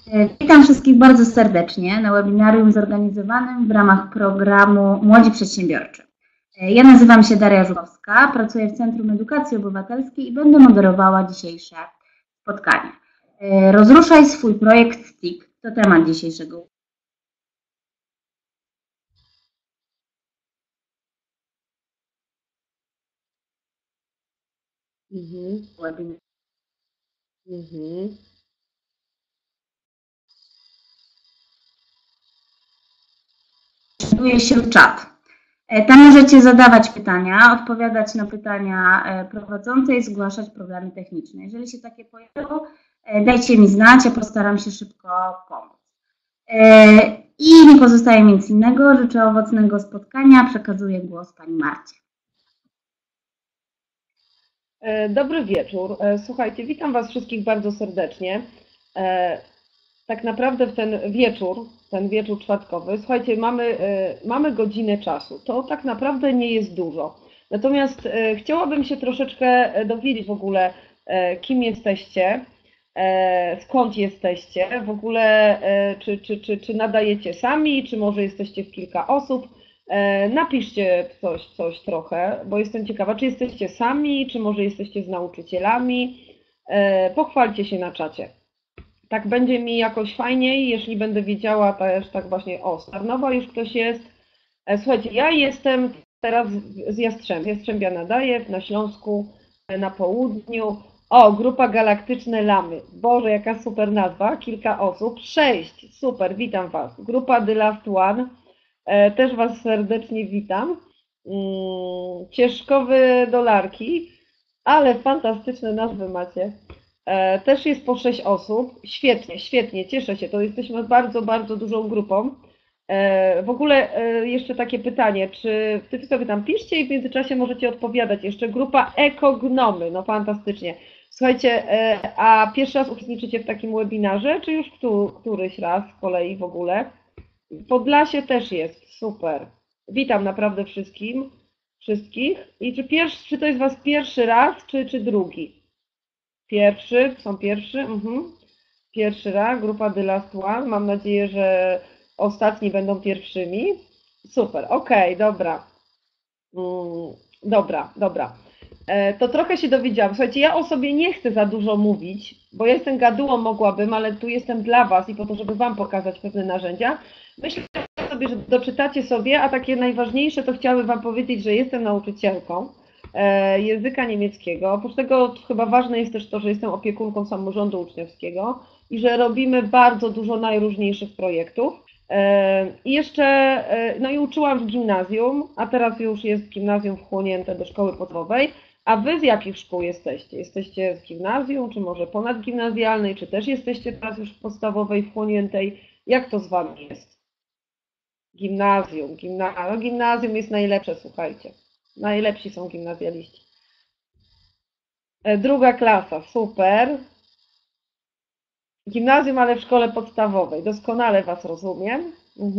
Witam wszystkich bardzo serdecznie na webinarium zorganizowanym w ramach programu Młodzi Przedsiębiorczy. Ja nazywam się Daria Żukowska, pracuję w Centrum Edukacji Obywatelskiej i będę moderowała dzisiejsze spotkanie. Rozruszaj swój projekt STIC to temat dzisiejszego webinaru. Znajduje się czat. Tam możecie zadawać pytania, odpowiadać na pytania prowadzącej, zgłaszać problemy techniczne. Jeżeli się takie pojawią, dajcie mi znać, ja postaram się szybko pomóc. I nie pozostaje mi nic innego. Życzę owocnego spotkania. Przekazuję głos Pani Marcie. Dobry wieczór. Słuchajcie, witam Was wszystkich bardzo serdecznie. Tak naprawdę w ten wieczór czwartkowy, słuchajcie, mamy godzinę czasu. To tak naprawdę nie jest dużo. Natomiast chciałabym się troszeczkę dowiedzieć w ogóle, kim jesteście, skąd jesteście, w ogóle czy nadajecie sami, czy może jesteście w kilka osób. Napiszcie coś trochę, bo jestem ciekawa, czy jesteście sami, czy może jesteście z nauczycielami. Pochwalcie się na czacie. Tak będzie mi jakoś fajniej, jeśli będę wiedziała też tak właśnie, Starnowa już ktoś jest. Słuchajcie, ja jestem teraz z Jastrzębia nadaję, na Śląsku, na południu. Grupa Galaktyczne Lamy. Boże, jaka super nazwa, kilka osób, 6, super, witam Was. Grupa The Last One, też Was serdecznie witam. Cieszkowy Dolarki, ale fantastyczne nazwy macie. Też jest po 6 osób. Świetnie, świetnie, cieszę się. To jesteśmy bardzo, bardzo dużą grupą. W ogóle jeszcze takie pytanie, czy Wy sobie tam piszcie i w międzyczasie możecie odpowiadać. Jeszcze grupa Ekognomy, no fantastycznie. Słuchajcie, a pierwszy raz uczestniczycie w takim webinarze, czy już któryś raz z kolei w ogóle? W Podlasie też jest, super. Witam naprawdę wszystkich. I czy to jest Was pierwszy raz, czy drugi? Pierwszy, są pierwszy? Pierwszy raz, grupa The Last One. Mam nadzieję, że ostatni będą pierwszymi. Super, okej, dobra. Dobra. To trochę się dowiedziałam. Słuchajcie, ja o sobie nie chcę za dużo mówić, bo ja jestem gadułą, mogłabym, ale tu jestem dla Was i po to, żeby Wam pokazać pewne narzędzia. Myślę sobie, że doczytacie sobie, a takie najważniejsze to chciałabym Wam powiedzieć, że jestem nauczycielką języka niemieckiego. Oprócz tego chyba ważne jest też to, że jestem opiekunką samorządu uczniowskiego i że robimy bardzo dużo najróżniejszych projektów. I jeszcze, no i uczyłam w gimnazjum, a teraz już jest gimnazjum wchłonięte do szkoły podstawowej. A Wy z jakich szkół jesteście? Jesteście z gimnazjum, czy może ponadgimnazjalnej, czy też jesteście teraz już w podstawowej wchłoniętej? Jak to z Wami jest? Gimnazjum jest najlepsze, słuchajcie. Najlepsi są gimnazjaliści. Druga klasa, super. Gimnazjum, ale w szkole podstawowej. Doskonale Was rozumiem.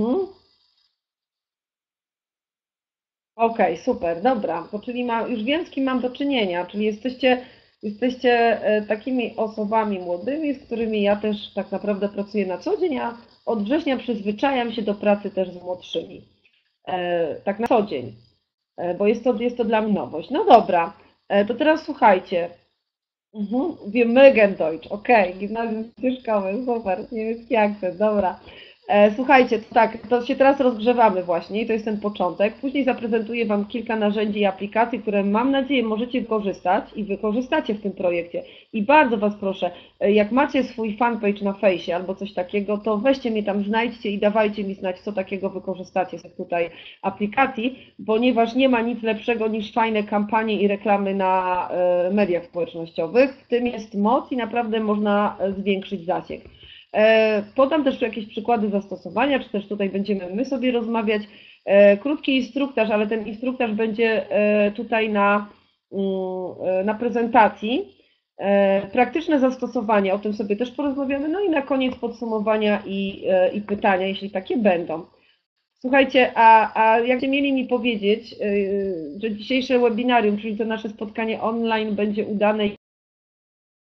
Okej, super, dobra. To czyli już wiem, z kim mam do czynienia, czyli jesteście takimi osobami młodymi, z którymi ja też tak naprawdę pracuję na co dzień, a od września przyzwyczajam się do pracy też z młodszymi. Tak na co dzień, bo jest to dla mnie nowość. No dobra, to teraz słuchajcie. Wir mögen Deutsch, okej, gimnazjum ścieżkowe, super, niemiecki akcent, dobra. Słuchajcie, tak, to się teraz rozgrzewamy właśnie i to jest ten początek. Później zaprezentuję Wam kilka narzędzi i aplikacji, które mam nadzieję możecie wykorzystać i wykorzystacie w tym projekcie. I bardzo Was proszę, jak macie swój fanpage na fejsie albo coś takiego, to weźcie mnie tam, znajdźcie i dawajcie mi znać, co takiego wykorzystacie z tych tutaj aplikacji, ponieważ nie ma nic lepszego niż fajne kampanie i reklamy na mediach społecznościowych. W tym jest moc i naprawdę można zwiększyć zasięg. Podam też jakieś przykłady zastosowania, czy też tutaj będziemy my sobie rozmawiać. Krótki instruktaż, ale ten instruktaż będzie tutaj na prezentacji. Praktyczne zastosowania, o tym sobie też porozmawiamy. No i na koniec podsumowania i pytania, jeśli takie będą. Słuchajcie, a jakście mieli mi powiedzieć, że dzisiejsze webinarium, czyli to nasze spotkanie online będzie udane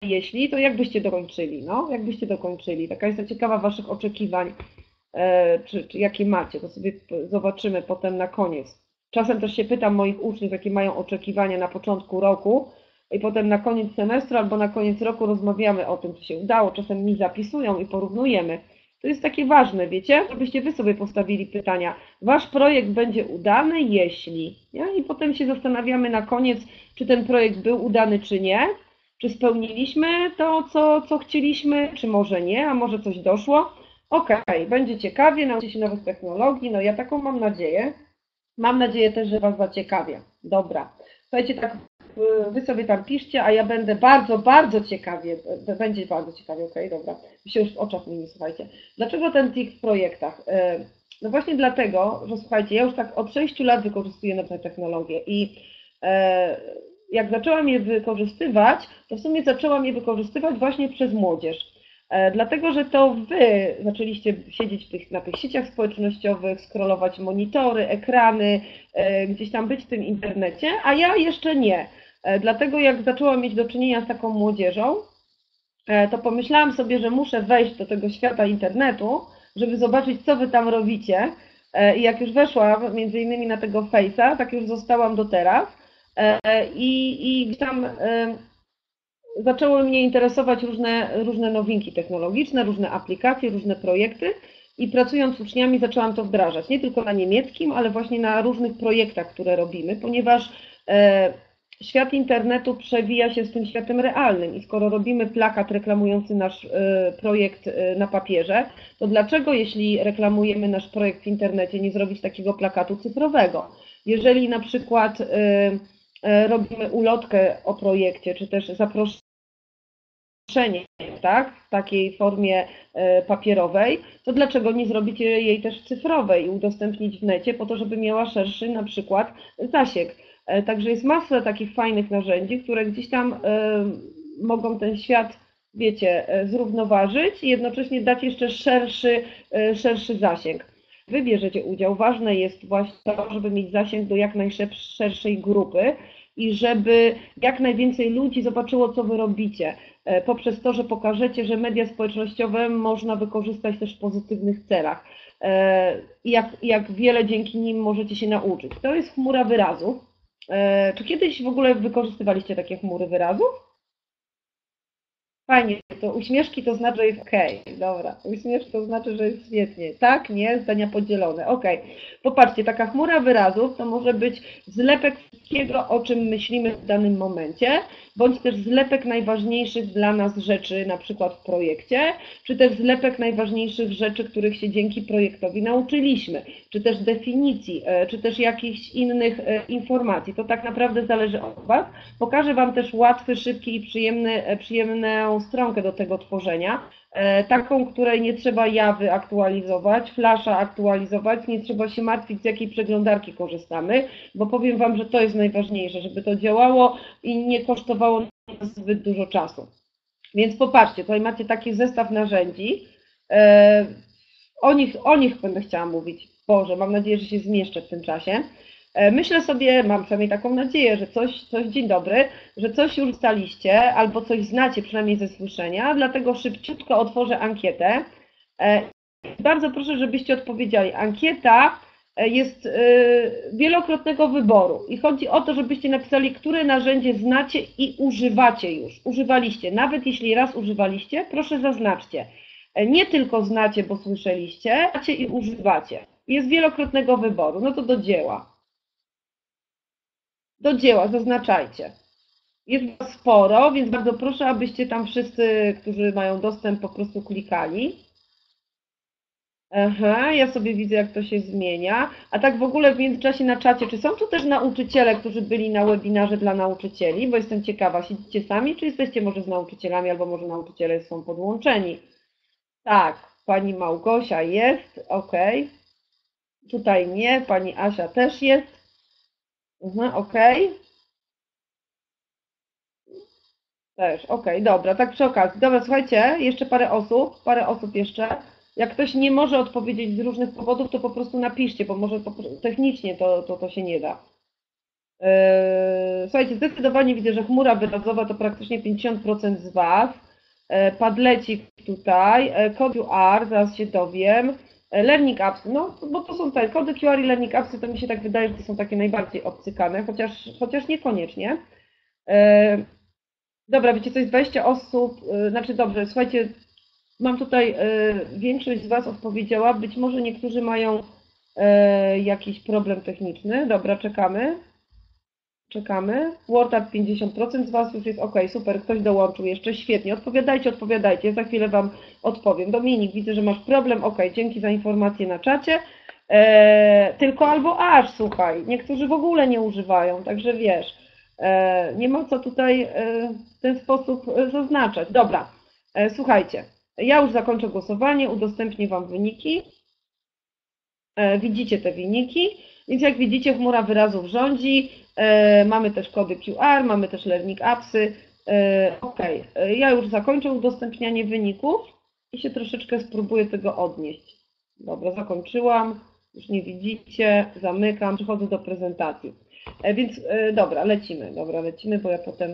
jeśli, to jak byście dokończyli? No, jak byście dokończyli? Taka jestem ciekawa Waszych oczekiwań, czy jakie macie, to sobie zobaczymy potem na koniec. Czasem też się pytam moich uczniów, jakie mają oczekiwania na początku roku i potem na koniec semestru albo na koniec roku rozmawiamy o tym, co się udało. Czasem mi zapisują i porównujemy. To jest takie ważne, wiecie, żebyście Wy sobie postawili pytania. Wasz projekt będzie udany, jeśli. Nie? I potem się zastanawiamy na koniec, czy ten projekt był udany, czy nie. Czy spełniliśmy to, co chcieliśmy, czy może nie, a może coś doszło. Okej, będzie ciekawie, nauczycie się nowych technologii, no ja taką mam nadzieję. Mam nadzieję też, że Was zaciekawia. Dobra. Słuchajcie, tak Wy sobie tam piszcie, a ja będę bardzo, bardzo ciekawie, będzie bardzo ciekawie, okej, dobra. Mi się już w oczach mieni, słuchajcie. Dlaczego ten TIK w projektach? No właśnie dlatego, że słuchajcie, ja już tak od 6 lat wykorzystuję nowe technologie i jak zaczęłam je wykorzystywać, to w sumie zaczęłam je wykorzystywać właśnie przez młodzież. Dlatego, że to Wy zaczęliście siedzieć na tych sieciach społecznościowych, scrollować monitory, ekrany, gdzieś tam być w tym internecie, a ja jeszcze nie. Dlatego jak zaczęłam mieć do czynienia z taką młodzieżą, to pomyślałam sobie, że muszę wejść do tego świata internetu, żeby zobaczyć, co Wy tam robicie. I jak już weszłam między innymi na tego Face'a, tak już zostałam do teraz. I gdzieś tam zaczęły mnie interesować różne nowinki technologiczne, różne aplikacje, różne projekty i pracując z uczniami zaczęłam to wdrażać, nie tylko na niemieckim, ale właśnie na różnych projektach, które robimy, ponieważ świat internetu przewija się z tym światem realnym i skoro robimy plakat reklamujący nasz projekt na papierze, to dlaczego, jeśli reklamujemy nasz projekt w internecie, nie zrobić takiego plakatu cyfrowego? Jeżeli na przykład robimy ulotkę o projekcie, czy też zaproszenie, tak, w takiej formie papierowej, to dlaczego nie zrobić jej też cyfrowej i udostępnić w necie po to, żeby miała szerszy na przykład zasięg. Także jest masa takich fajnych narzędzi, które gdzieś tam mogą ten świat, wiecie, zrównoważyć i jednocześnie dać jeszcze szerszy zasięg. Wy bierzecie udział. Ważne jest właśnie to, żeby mieć zasięg do jak najszerszej grupy i żeby jak najwięcej ludzi zobaczyło, co Wy robicie, poprzez to, że pokażecie, że media społecznościowe można wykorzystać też w pozytywnych celach i jak wiele dzięki nim możecie się nauczyć. To jest chmura wyrazów. Czy kiedyś w ogóle wykorzystywaliście takie chmury wyrazów? Fajnie, to uśmieszki to znaczy, że jest okej, dobra, uśmieszki to znaczy, że jest świetnie, tak, nie, zdania podzielone, okej. Popatrzcie, taka chmura wyrazów to może być zlepek wszystkiego, o czym myślimy w danym momencie, bądź też zlepek najważniejszych dla nas rzeczy, na przykład w projekcie, czy też zlepek najważniejszych rzeczy, których się dzięki projektowi nauczyliśmy, czy też definicji, czy też jakichś innych informacji. To tak naprawdę zależy od Was. Pokażę Wam też łatwy, szybki i przyjemną stronkę do tego tworzenia, taką, której nie trzeba Jawy aktualizować, Flasha aktualizować, nie trzeba się martwić, z jakiej przeglądarki korzystamy, bo powiem Wam, że to jest najważniejsze, żeby to działało i nie kosztowało nas zbyt dużo czasu. Więc popatrzcie, tutaj macie taki zestaw narzędzi, o nich będę chciała mówić. Boże, mam nadzieję, że się zmieszczę w tym czasie. Myślę sobie, mam przynajmniej taką nadzieję, że dzień dobry, że coś już staliście albo coś znacie przynajmniej ze słyszenia, dlatego szybciutko otworzę ankietę. Bardzo proszę, żebyście odpowiedzieli. Ankieta jest wielokrotnego wyboru i chodzi o to, żebyście napisali, które narzędzie znacie i używacie już. Używaliście. Nawet jeśli raz używaliście, proszę zaznaczcie. Nie tylko znacie, bo słyszeliście, znacie i używacie. Jest wielokrotnego wyboru. No to do dzieła. Do dzieła, zaznaczajcie. Jest was sporo, więc bardzo proszę, abyście tam wszyscy, którzy mają dostęp, po prostu klikali. Aha, ja sobie widzę, jak to się zmienia. A tak w ogóle w międzyczasie na czacie, czy są tu też nauczyciele, którzy byli na webinarze dla nauczycieli? Bo jestem ciekawa, siedzicie sami, czy jesteście może z nauczycielami, albo może nauczyciele są podłączeni? Tak, pani Małgosia jest, ok. Tutaj nie, pani Asia też jest. Ok. Też, dobra, tak przy okazji. Dobra, słuchajcie, jeszcze parę osób jeszcze. Jak ktoś nie może odpowiedzieć z różnych powodów, to po prostu napiszcie, bo może technicznie to się nie da. Słuchajcie, zdecydowanie widzę, że chmura wyrazowa to praktycznie 50% z Was. Padlecik tutaj, kod QR, zaraz się dowiem. Learning apps, no bo to są te kody QR i learning appsy, to mi się tak wydaje, że to są takie najbardziej obcykane, chociaż niekoniecznie. Dobra, wiecie coś, 20 osób, znaczy dobrze, słuchajcie, mam tutaj, większość z Was odpowiedziała, być może niektórzy mają jakiś problem techniczny. Dobra, czekamy. WordUp 50% z Was już jest ok, super, ktoś dołączył jeszcze, świetnie. Odpowiadajcie, ja za chwilę Wam odpowiem. Dominik, widzę, że masz problem, ok, dzięki za informację na czacie. Tylko albo aż, słuchaj, niektórzy w ogóle nie używają, także wiesz, nie ma co tutaj w ten sposób zaznaczać. Dobra, słuchajcie, ja już zakończę głosowanie, udostępnię Wam wyniki. Widzicie te wyniki, więc jak widzicie, chmura wyrazów rządzi. Mamy też kody QR, mamy też learning appsy. Ok, ja już zakończę udostępnianie wyników i się troszeczkę spróbuję tego odnieść. Dobra, zakończyłam, już nie widzicie, zamykam, przechodzę do prezentacji. Więc dobra, lecimy, bo ja potem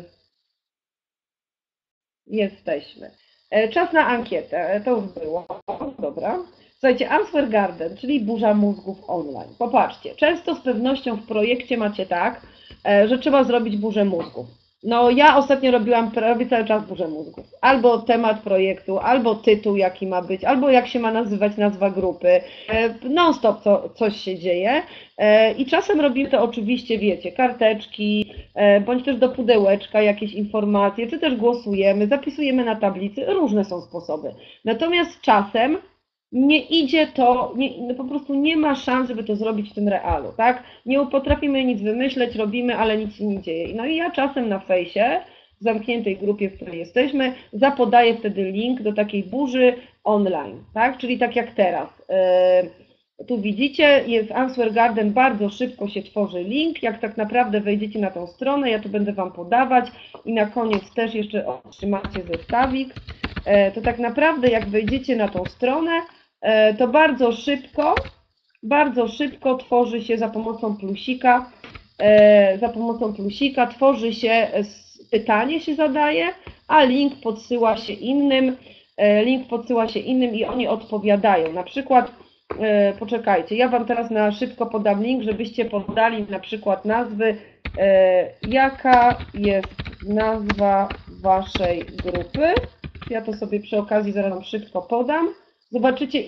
jesteśmy. Czas na ankietę, to już było, dobra. Słuchajcie, Answer Garden, czyli burza mózgów online. Popatrzcie, często z pewnością w projekcie macie tak, że trzeba zrobić burzę mózgów. No ja ostatnio robiłam prawie cały czas burzę mózgów. Albo temat projektu, albo tytuł jaki ma być, albo jak się ma nazywać nazwa grupy. Non-stop coś się dzieje. I czasem robimy to oczywiście, wiecie, karteczki, bądź też do pudełeczka jakieś informacje, czy też głosujemy, zapisujemy na tablicy, różne są sposoby. Natomiast czasem nie idzie to, po prostu nie ma szans, żeby to zrobić w tym realu, tak? Nie potrafimy nic wymyśleć, robimy, ale nic się nie dzieje. No i ja czasem na fejsie, w zamkniętej grupie, w której jesteśmy, zapodaję wtedy link do takiej burzy online, tak? Czyli tak jak teraz. Tu widzicie, w Answer Garden bardzo szybko się tworzy link, jak tak naprawdę wejdziecie na tą stronę, ja tu będę Wam podawać i na koniec też jeszcze otrzymacie zestawik. To tak naprawdę jak wejdziecie na tą stronę, to bardzo szybko tworzy się za pomocą plusika, tworzy się, pytanie się zadaje, a link podsyła się innym i oni odpowiadają. Na przykład, poczekajcie, ja Wam teraz na szybko podam link, żebyście podali na przykład nazwy, jaka jest nazwa Waszej grupy. Ja to sobie przy okazji zaraz Wam szybko podam. Zobaczycie,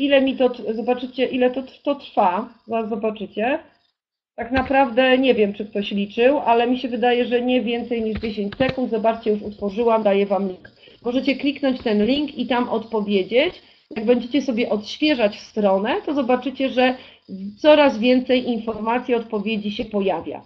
ile to trwa. Zaraz zobaczycie. Tak naprawdę nie wiem, czy ktoś liczył, ale mi się wydaje, że nie więcej niż 10 sekund. Zobaczcie, już utworzyłam, daję Wam link. Możecie kliknąć ten link i tam odpowiedzieć. Jak będziecie sobie odświeżać stronę, to zobaczycie, że coraz więcej informacji, odpowiedzi się pojawia.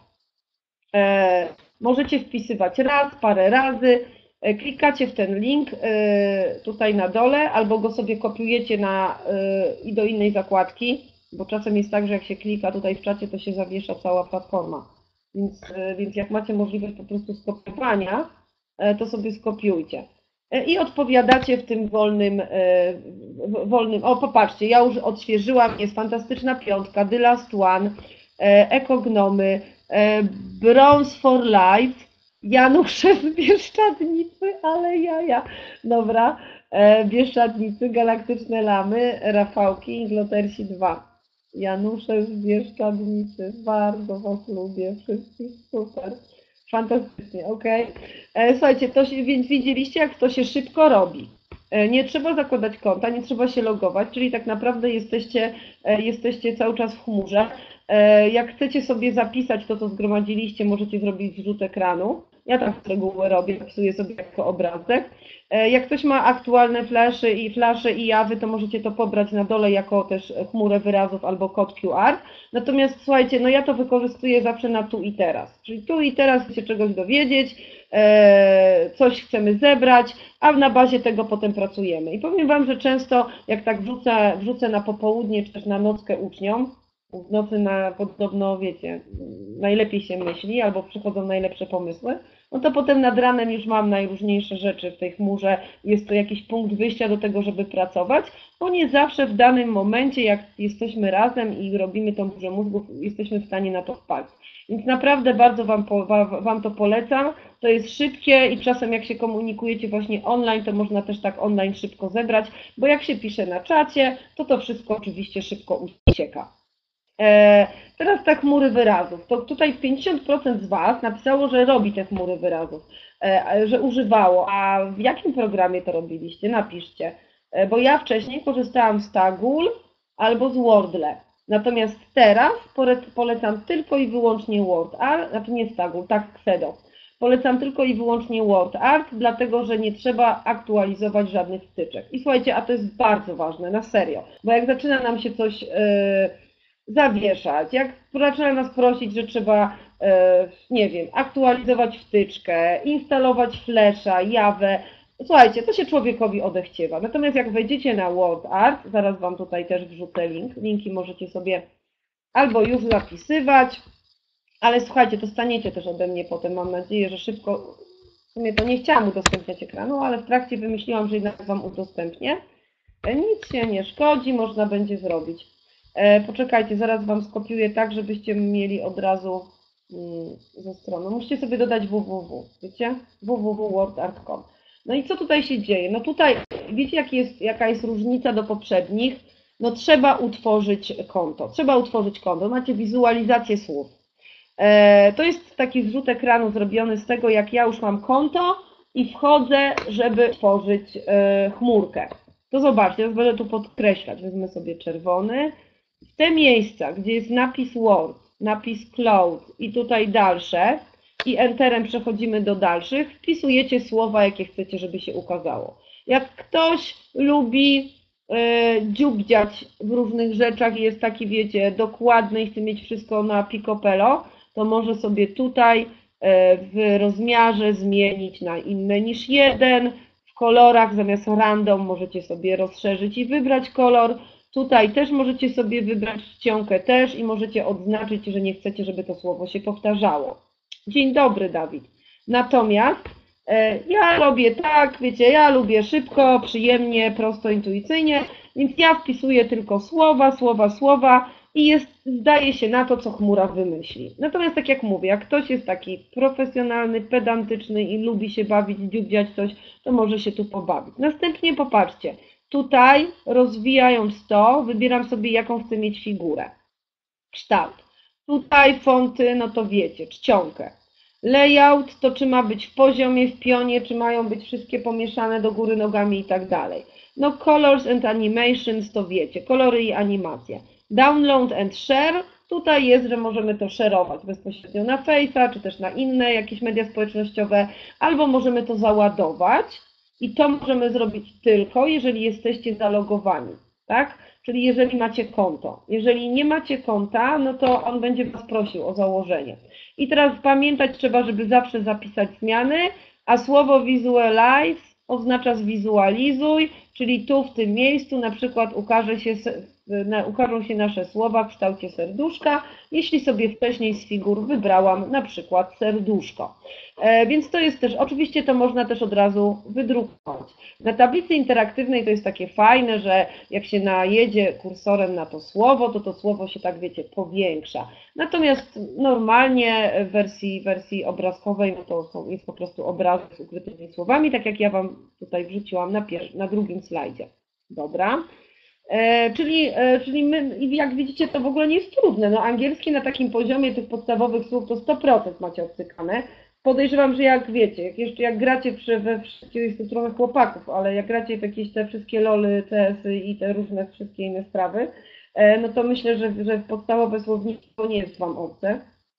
Możecie wpisywać raz, parę razy. Klikacie w ten link tutaj na dole, albo go sobie kopiujecie i do innej zakładki, bo czasem jest tak, że jak się klika tutaj w czacie, to się zawiesza cała platforma. Więc jak macie możliwość po prostu skopiowania, to sobie skopiujcie. I odpowiadacie w tym wolnym. O, popatrzcie, ja już odświeżyłam, jest fantastyczna piątka, The Last One, Ekognomy, Bronze for Life, Janusze z Bieszczadnicy, ale jaja. Dobra, Bieszczadnicy, Galaktyczne Lamy, Rafałki, Inglotersi 2. Janusze z Bieszczadnicy, bardzo Was lubię, wszystkich super. Fantastycznie, ok. Słuchajcie, więc widzieliście, jak to się szybko robi. Nie trzeba zakładać konta, nie trzeba się logować, czyli tak naprawdę jesteście cały czas w chmurze. Jak chcecie sobie zapisać to, co zgromadziliście, możecie zrobić zrzut ekranu. Ja tak z reguły robię, zapisuję sobie jako obrazek. Jak ktoś ma aktualne flasze i jawy, to możecie to pobrać na dole jako też chmurę wyrazów albo kod QR. Natomiast słuchajcie, no ja to wykorzystuję zawsze na tu i teraz. Czyli tu i teraz chcecie czegoś dowiedzieć, coś chcemy zebrać, a na bazie tego potem pracujemy. I powiem Wam, że często jak tak wrzucę na popołudnie, czy też na nockę uczniom, w nocy podobno, wiecie, najlepiej się myśli, albo przychodzą najlepsze pomysły, no to potem nad ranem już mam najróżniejsze rzeczy w tej chmurze, jest to jakiś punkt wyjścia do tego, żeby pracować, bo nie zawsze w danym momencie, jak jesteśmy razem i robimy tą burzę mózgów, jesteśmy w stanie na to wpaść. Więc naprawdę bardzo Wam to polecam. To jest szybkie i czasem jak się komunikujecie właśnie online, to można też tak online szybko zebrać, bo jak się pisze na czacie, to wszystko oczywiście szybko ucieka. Teraz te chmury wyrazów. To tutaj 50% z Was napisało, że robi te chmury wyrazów, że używało. A w jakim programie to robiliście? Napiszcie. Bo ja wcześniej korzystałam z Tagul albo z Wordle. Natomiast teraz polecam tylko i wyłącznie WordArt, znaczy nie z Tagul, tak Xedo. Polecam tylko i wyłącznie WordArt, dlatego że nie trzeba aktualizować żadnych wtyczek. I słuchajcie, a to jest bardzo ważne, na serio, bo jak zaczyna nam się coś zawieszać, jak zaczyna nas prosić, że trzeba, nie wiem, aktualizować wtyczkę, instalować Flasha, Javę, słuchajcie, to się człowiekowi odechciewa. Natomiast jak wejdziecie na WordArt, zaraz Wam tutaj też wrzucę linki możecie sobie albo już zapisywać, ale słuchajcie, dostaniecie też ode mnie potem, mam nadzieję, że szybko, w sumie to nie chciałam udostępniać ekranu, ale w trakcie wymyśliłam, że jednak Wam udostępnię. Nic się nie szkodzi, można będzie zrobić. Poczekajcie, zaraz Wam skopiuję tak, żebyście mieli od razu ze strony. Musicie sobie dodać www, wiecie? www.wordart.com. No i co tutaj się dzieje? No tutaj, wiecie jaka jest różnica do poprzednich? No trzeba utworzyć konto. Macie wizualizację słów. To jest taki zrzut ekranu zrobiony z tego, jak ja już mam konto i wchodzę, żeby tworzyć chmurkę. To zobaczcie, teraz będę tu podkreślać. Wezmę sobie czerwony. W te miejsca, gdzie jest napis Word, napis Cloud i tutaj dalsze i Enterem przechodzimy do dalszych, wpisujecie słowa, jakie chcecie, żeby się ukazało. Jak ktoś lubi dziubdziać w różnych rzeczach i jest taki, wiecie, dokładny i chce mieć wszystko na picopello, to może sobie tutaj w rozmiarze zmienić na inne niż jeden. W kolorach zamiast random możecie sobie rozszerzyć i wybrać kolor. Tutaj też możecie sobie wybrać czcionkę też i możecie odznaczyć, że nie chcecie, żeby to słowo się powtarzało. Dzień dobry, Dawid. Natomiast ja robię tak, wiecie, ja lubię szybko, przyjemnie, prosto, intuicyjnie, więc ja wpisuję tylko słowa i zdaje się na to, co chmura wymyśli. Natomiast tak jak mówię, jak ktoś jest taki profesjonalny, pedantyczny i lubi się bawić, dziubdziać coś, to może się tu pobawić. Następnie popatrzcie, tutaj rozwijając to, wybieram sobie, jaką chcę mieć figurę. Kształt. Tutaj fonty, no to wiecie, czcionkę. Layout to czy ma być w poziomie, w pionie, czy mają być wszystkie pomieszane do góry nogami i tak dalej. No colors and animations to wiecie, kolory i animacje. Download and share, tutaj jest, że możemy to szerować bezpośrednio na Face'a, czy też na inne jakieś media społecznościowe, albo możemy to załadować i to możemy zrobić tylko, jeżeli jesteście zalogowani, tak? Czyli jeżeli macie konto. Jeżeli nie macie konta, no to on będzie Was prosił o założenie. I teraz pamiętać trzeba, żeby zawsze zapisać zmiany, a słowo visualize oznacza zwizualizuj, czyli tu w tym miejscu na przykład ukażą się nasze słowa w kształcie serduszka, jeśli sobie wcześniej z figur wybrałam na przykład serduszko. Więc to jest też, oczywiście to można też od razu wydrukować. Na tablicy interaktywnej to jest takie fajne, że jak się najedzie kursorem na to słowo, to to słowo się tak, wiecie, powiększa. Natomiast normalnie w wersji obrazkowej no to jest po prostu obrazek z ukrytymi słowami, tak jak ja Wam tutaj wrzuciłam na drugim slajdzie. Dobra. Czyli my, jak widzicie, to w ogóle nie jest trudne. No, angielski na takim poziomie tych podstawowych słów to 100% macie obcykane. Podejrzewam, że jak wiecie, jak gracie jest to trochę chłopaków, ale jak gracie w jakieś te wszystkie LOL-y, CS-y i te różne wszystkie inne sprawy, no to myślę, że podstawowe słownictwo nie jest Wam obce.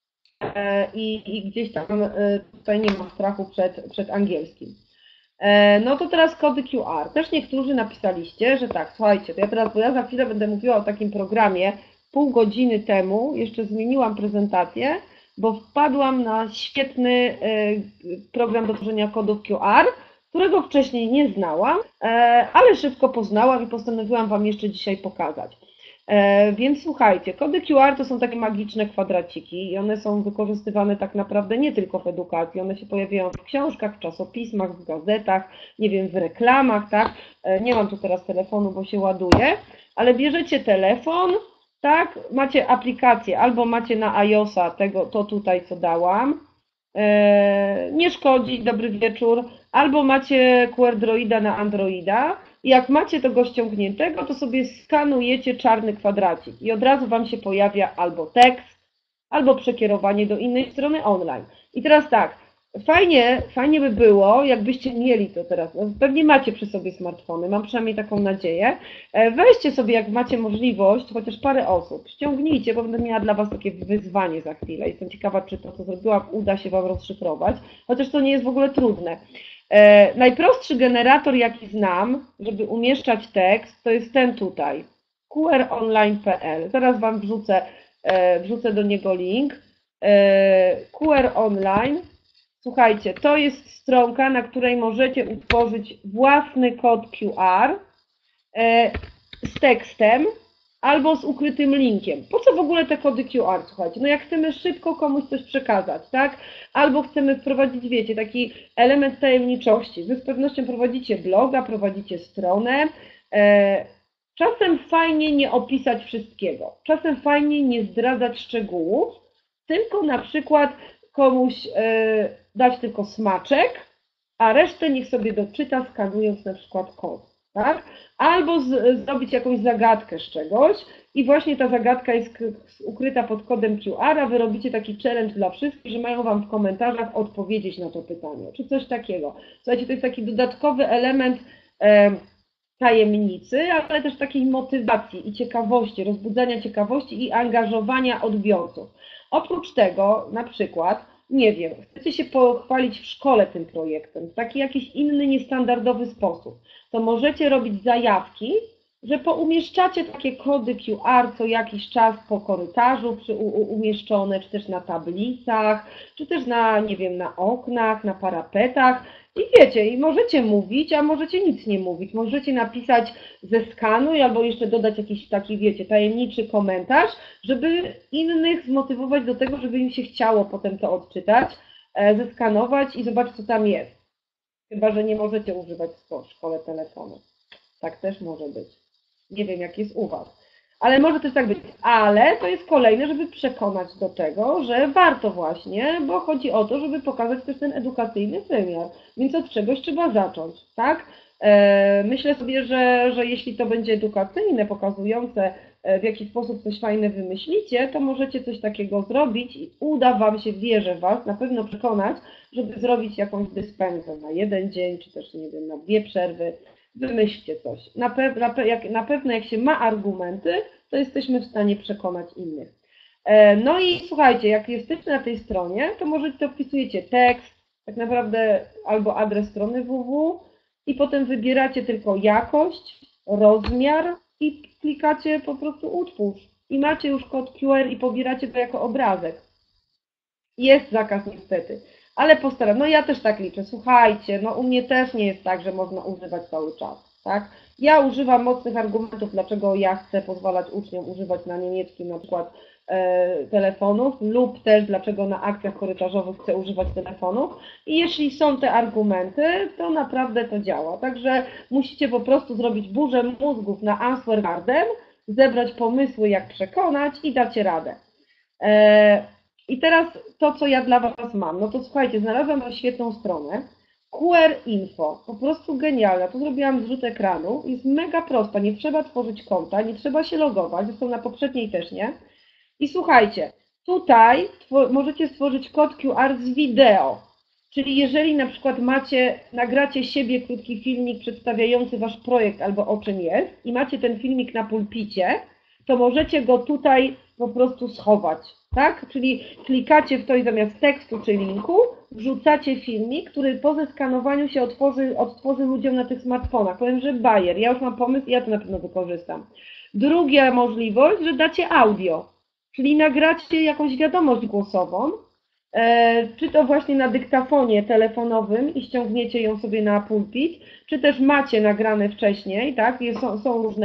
I gdzieś tam tutaj nie ma strachu przed angielskim. No to teraz kody QR. Też niektórzy napisaliście, że tak, słuchajcie, bo ja za chwilę będę mówiła o takim programie. Pół godziny temu jeszcze zmieniłam prezentację, bo wpadłam na świetny program do tworzenia kodów QR, którego wcześniej nie znałam, ale szybko poznałam i postanowiłam Wam jeszcze dzisiaj pokazać. Więc słuchajcie, kody QR to są takie magiczne kwadraciki i one są wykorzystywane tak naprawdę nie tylko w edukacji, one się pojawiają w książkach, w czasopismach, w gazetach, nie wiem, w reklamach, tak? Nie mam tu teraz telefonu, bo się ładuje, ale bierzecie telefon, tak? Macie aplikację, albo macie na iOS-a to tutaj, co dałam, nie szkodzi, dobry wieczór, albo macie QR Droida na Androida i jak macie tego ściągniętego, to sobie skanujecie czarny kwadracik i od razu Wam się pojawia albo tekst, albo przekierowanie do innej strony online. I teraz tak, fajnie by było, jakbyście mieli to teraz, no, pewnie macie przy sobie smartfony, mam przynajmniej taką nadzieję, weźcie sobie, jak macie możliwość, chociaż parę osób, ściągnijcie, bo będę miała dla Was takie wyzwanie za chwilę. Jestem ciekawa, czy to, co zrobiłam, uda się Wam rozszyfrować, chociaż to nie jest w ogóle trudne. Najprostszy generator, jaki znam, żeby umieszczać tekst, to jest ten tutaj, qronline.pl. Zaraz Wam wrzucę do niego link. QR Online. Słuchajcie, to jest stronka, na której możecie utworzyć własny kod QR z tekstem albo z ukrytym linkiem. Po co w ogóle te kody QR? Słuchajcie, no jak chcemy szybko komuś coś przekazać, tak? Albo chcemy wprowadzić, wiecie, taki element tajemniczości. Wy z pewnością prowadzicie bloga, prowadzicie stronę. Czasem fajnie nie opisać wszystkiego. Czasem fajnie nie zdradzać szczegółów, tylko na przykład komuś dać tylko smaczek, a resztę niech sobie doczyta, skanując na przykład kod, tak? Albo zrobić jakąś zagadkę z czegoś i właśnie ta zagadka jest ukryta pod kodem QR, a wy robicie taki challenge dla wszystkich, że mają Wam w komentarzach odpowiedzieć na to pytanie, czy coś takiego. Słuchajcie, to jest taki dodatkowy element tajemnicy, ale też takiej motywacji i ciekawości, rozbudzania ciekawości i angażowania odbiorców. Oprócz tego, na przykład, nie wiem, chcecie się pochwalić w szkole tym projektem w taki jakiś inny, niestandardowy sposób, to możecie robić zajawki, że poumieszczacie takie kody QR co jakiś czas po korytarzu umieszczone, czy też na tablicach, czy też na, nie wiem, na oknach, na parapetach. I wiecie, i możecie mówić, a możecie nic nie mówić. Możecie napisać zeskanuj albo jeszcze dodać jakiś taki, wiecie, tajemniczy komentarz, żeby innych zmotywować do tego, żeby im się chciało potem to odczytać, zeskanować i zobaczyć, co tam jest. Chyba że nie możecie używać w szkole telefonu. Tak też może być. Nie wiem, jak jest u Was. Ale może też tak być. Ale to jest kolejne, żeby przekonać do tego, że warto właśnie, bo chodzi o to, żeby pokazać też ten edukacyjny wymiar. Więc od czegoś trzeba zacząć, tak? Myślę sobie, że jeśli to będzie edukacyjne, pokazujące, w jaki sposób coś fajne wymyślicie, to możecie coś takiego zrobić i uda Wam się, wierzę w Was, na pewno przekonać, żeby zrobić jakąś dyspensę na jeden dzień, czy też, nie wiem, na 2 przerwy. Wymyślcie coś. Na pewno jak się ma argumenty, to jesteśmy w stanie przekonać innych. No i słuchajcie, jak jesteście na tej stronie, to możecie wpisujecie tekst, tak naprawdę albo adres strony www i potem wybieracie tylko jakość, rozmiar i klikacie po prostu utwórz. I macie już kod QR i pobieracie to jako obrazek. Jest zakaz niestety, ale postaram. No ja też tak liczę. Słuchajcie, no u mnie też nie jest tak, że można używać cały czas, tak? Ja używam mocnych argumentów, dlaczego ja chcę pozwalać uczniom używać na niemieckim na przykład telefonów lub też dlaczego na akcjach korytarzowych chcę używać telefonów i jeśli są te argumenty, to naprawdę to działa. Także musicie po prostu zrobić burzę mózgów na Answer Garden, zebrać pomysły, jak przekonać i dacie radę. I teraz to, co ja dla Was mam, no to słuchajcie, znalazłam tą świetną stronę, QR Info, po prostu genialna, to zrobiłam zrzut ekranu, jest mega prosta, nie trzeba tworzyć konta, nie trzeba się logować, zresztą na poprzedniej też nie. I słuchajcie, tutaj możecie stworzyć kod QR z wideo, czyli jeżeli na przykład nagracie siebie krótki filmik przedstawiający Wasz projekt albo o czym jest i macie ten filmik na pulpicie, to możecie go tutaj po prostu schować, tak? Czyli klikacie w to i zamiast tekstu czy linku wrzucacie filmik, który po zeskanowaniu się odtworzy ludziom na tych smartfonach. Powiem, że bajer, ja już mam pomysł i ja to na pewno wykorzystam. Druga możliwość, że dacie audio, czyli nagracie jakąś wiadomość głosową, czy to właśnie na dyktafonie telefonowym i ściągniecie ją sobie na pulpit, czy też macie nagrane wcześniej, tak? Są różne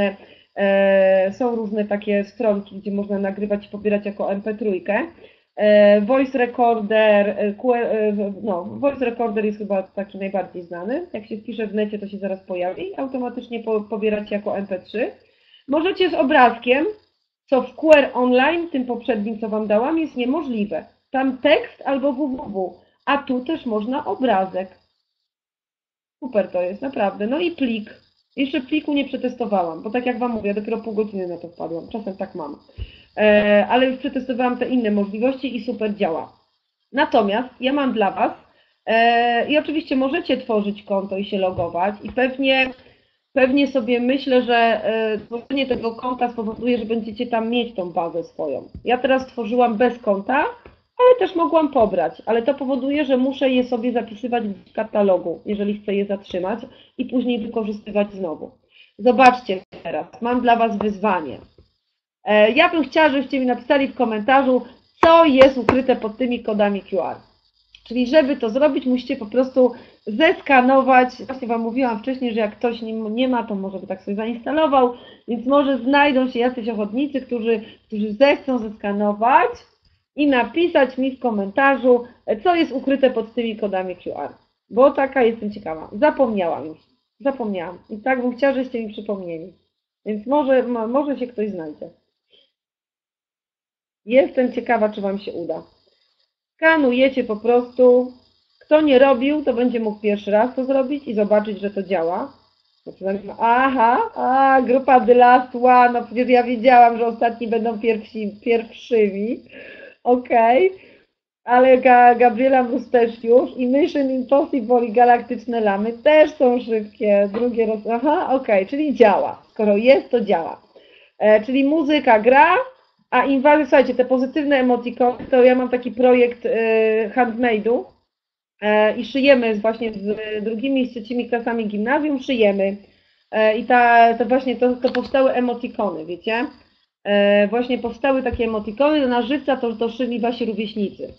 Są różne takie stronki, gdzie można nagrywać i pobierać jako MP3. Voice Recorder, no, Voice Recorder jest chyba taki najbardziej znany. Jak się wpisze w necie, to się zaraz pojawi. Automatycznie pobieracie jako MP3. Możecie z obrazkiem, co w QR Online, tym poprzednim, co Wam dałam, jest niemożliwe. Tam tekst albo www, a tu też można obrazek. Super to jest, naprawdę. No i plik. Jeszcze pliku nie przetestowałam, bo tak jak Wam mówię, dopiero pół godziny na to wpadłam. Czasem tak mam. Ale już przetestowałam te inne możliwości i super działa. Natomiast ja mam dla Was i oczywiście możecie tworzyć konto i się logować i pewnie sobie myślę, że tworzenie tego konta spowoduje, że będziecie tam mieć tą bazę swoją. Ja teraz tworzyłam bez konta, ale też mogłam pobrać, ale to powoduje, że muszę je sobie zapisywać w katalogu, jeżeli chcę je zatrzymać i później wykorzystywać znowu. Zobaczcie teraz, mam dla Was wyzwanie. Ja bym chciała, żebyście mi napisali w komentarzu, co jest ukryte pod tymi kodami QR. Czyli żeby to zrobić, musicie po prostu zeskanować. Właśnie Wam mówiłam wcześniej, że jak ktoś nie ma, to może by tak sobie zainstalował, więc może znajdą się jacyś ochotnicy, którzy zechcą zeskanować i napisać mi w komentarzu, co jest ukryte pod tymi kodami QR. Bo taka jestem ciekawa. Zapomniałam już. Zapomniałam. I tak bym chciała, żebyście mi przypomnieli. Więc może się ktoś znajdzie. Jestem ciekawa, czy Wam się uda. Skanujecie po prostu. Kto nie to będzie mógł pierwszy raz to zrobić i zobaczyć, że to działa. Aha, grupa The Last One, no przecież ja wiedziałam, że ostatni będą pierwszymi. Okej. Ale Gabriela Mróz też już i Mission Impossible i Galaktyczne Lamy też są szybkie. Drugie raz. Okej, czyli działa. Skoro jest, to działa. Czyli muzyka gra, a inwazje, słuchajcie, te pozytywne emotikony, to ja mam taki projekt handmade'u i szyjemy właśnie z drugimi i z trzecimi klasami gimnazjum, szyjemy. I to powstały emotikony, wiecie? Właśnie powstały takie emotikony, do Narzyca to szyli wasi rówieśnicy.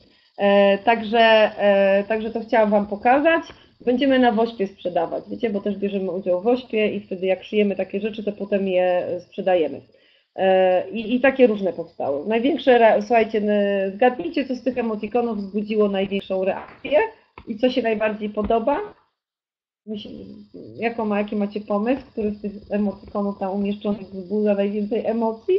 Także to chciałam Wam pokazać. Będziemy na Wośpie sprzedawać, wiecie, bo też bierzemy udział w Wośpie i wtedy jak szyjemy takie rzeczy, to potem je sprzedajemy. I takie różne powstały. Największe, słuchajcie, zgadnijcie, co z tych emotikonów wzbudziło największą reakcję i co się najbardziej podoba. Jaki macie pomysł, który z tych emotikonów tam umieszczonych wzbudza najwięcej emocji?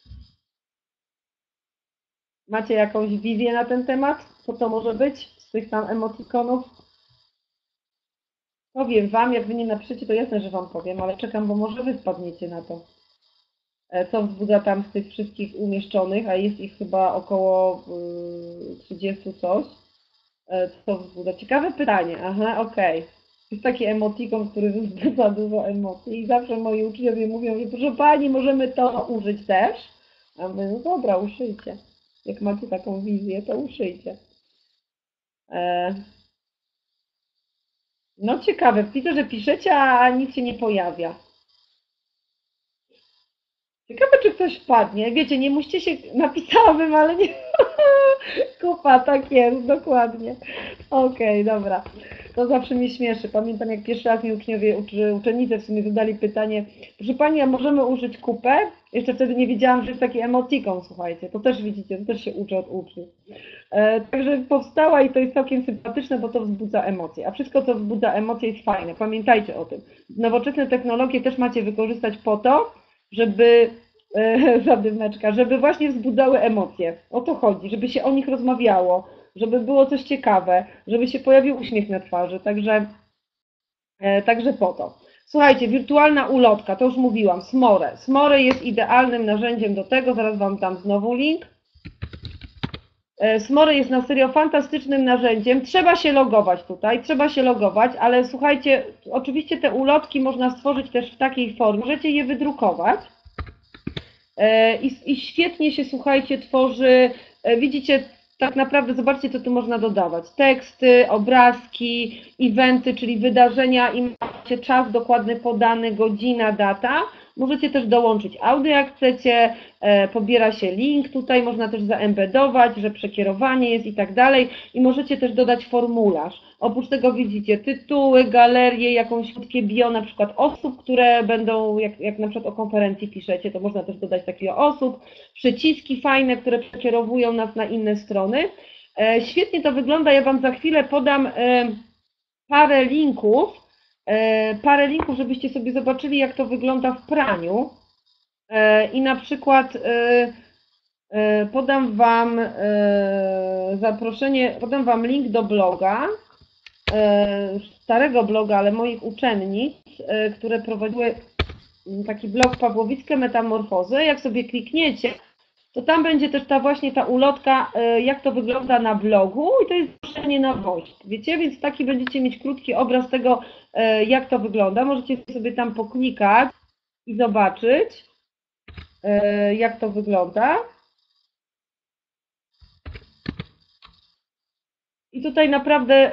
Macie jakąś wizję na ten temat? Co to może być z tych tam emotikonów? Powiem Wam, jak Wy nie napiszecie, to jasne, że Wam powiem, ale czekam, bo może Wy wpadniecie na to. Co wzbudza tam z tych wszystkich umieszczonych, a jest ich chyba około 30 coś. Co wzbudza? Ciekawe pytanie. Okej. Jest taki emotikon, który wzbudza dużo emocji i zawsze moi uczniowie mówią, że proszę Pani, możemy to użyć też. A my, no dobra, uszyjcie. Jak macie taką wizję, to uszyjcie. No ciekawe, widzę, że piszecie, a nic się nie pojawia. Ciekawe, czy ktoś wpadnie. Wiecie, nie musicie się... Napisałabym, ale nie... Kupa, tak jest, dokładnie. Okej, dobra. To zawsze mnie śmieszy. Pamiętam, jak pierwszy raz mi uczennice w sumie zadali pytanie, proszę Pani, a możemy użyć kupę? Jeszcze wtedy nie wiedziałam, że jest taki emotikon, słuchajcie. To też widzicie, to też się uczę od uczniów. Także powstała i to jest całkiem sympatyczne, bo to wzbudza emocje. A wszystko, co wzbudza emocje, jest fajne. Pamiętajcie o tym. Nowoczesne technologie też macie wykorzystać po to, żeby żeby właśnie wzbudzały emocje. O to chodzi, żeby się o nich rozmawiało, żeby było coś ciekawe, żeby się pojawił uśmiech na twarzy. Także po to. Słuchajcie, wirtualna ulotka, to już mówiłam, Smore. Smore jest idealnym narzędziem do tego, zaraz Wam dam znowu link. Smore jest na serio fantastycznym narzędziem. Trzeba się logować tutaj, ale słuchajcie, oczywiście te ulotki można stworzyć też w takiej formie, możecie je wydrukować. I świetnie się, słuchajcie, tworzy, widzicie, tak naprawdę zobaczcie, co tu można dodawać. Teksty, obrazki, eventy, czyli wydarzenia i macie czas dokładny podany, godzina, data. Możecie też dołączyć audio jak chcecie, pobiera się link tutaj, można też zaembedować, że przekierowanie jest i tak dalej i możecie też dodać formularz. Oprócz tego widzicie tytuły, galerie, jakąś krótkie bio na przykład osób, które będą, jak na przykład o konferencji piszecie, to można też dodać takie osób, przyciski fajne, które przekierowują nas na inne strony. Świetnie to wygląda, ja Wam za chwilę podam parę linków, żebyście sobie zobaczyli, jak to wygląda w praniu. I na przykład podam Wam podam Wam link do bloga, starego bloga, ale moich uczennic, które prowadziły taki blog Pawłowickie Metamorfozy. Jak sobie klikniecie, to tam będzie też ta ulotka, jak to wygląda na blogu i to jest zaproszenie na gość, wiecie? Więc taki będziecie mieć krótki obraz tego, jak to wygląda. Możecie sobie tam poklikać i zobaczyć, jak to wygląda. I tutaj naprawdę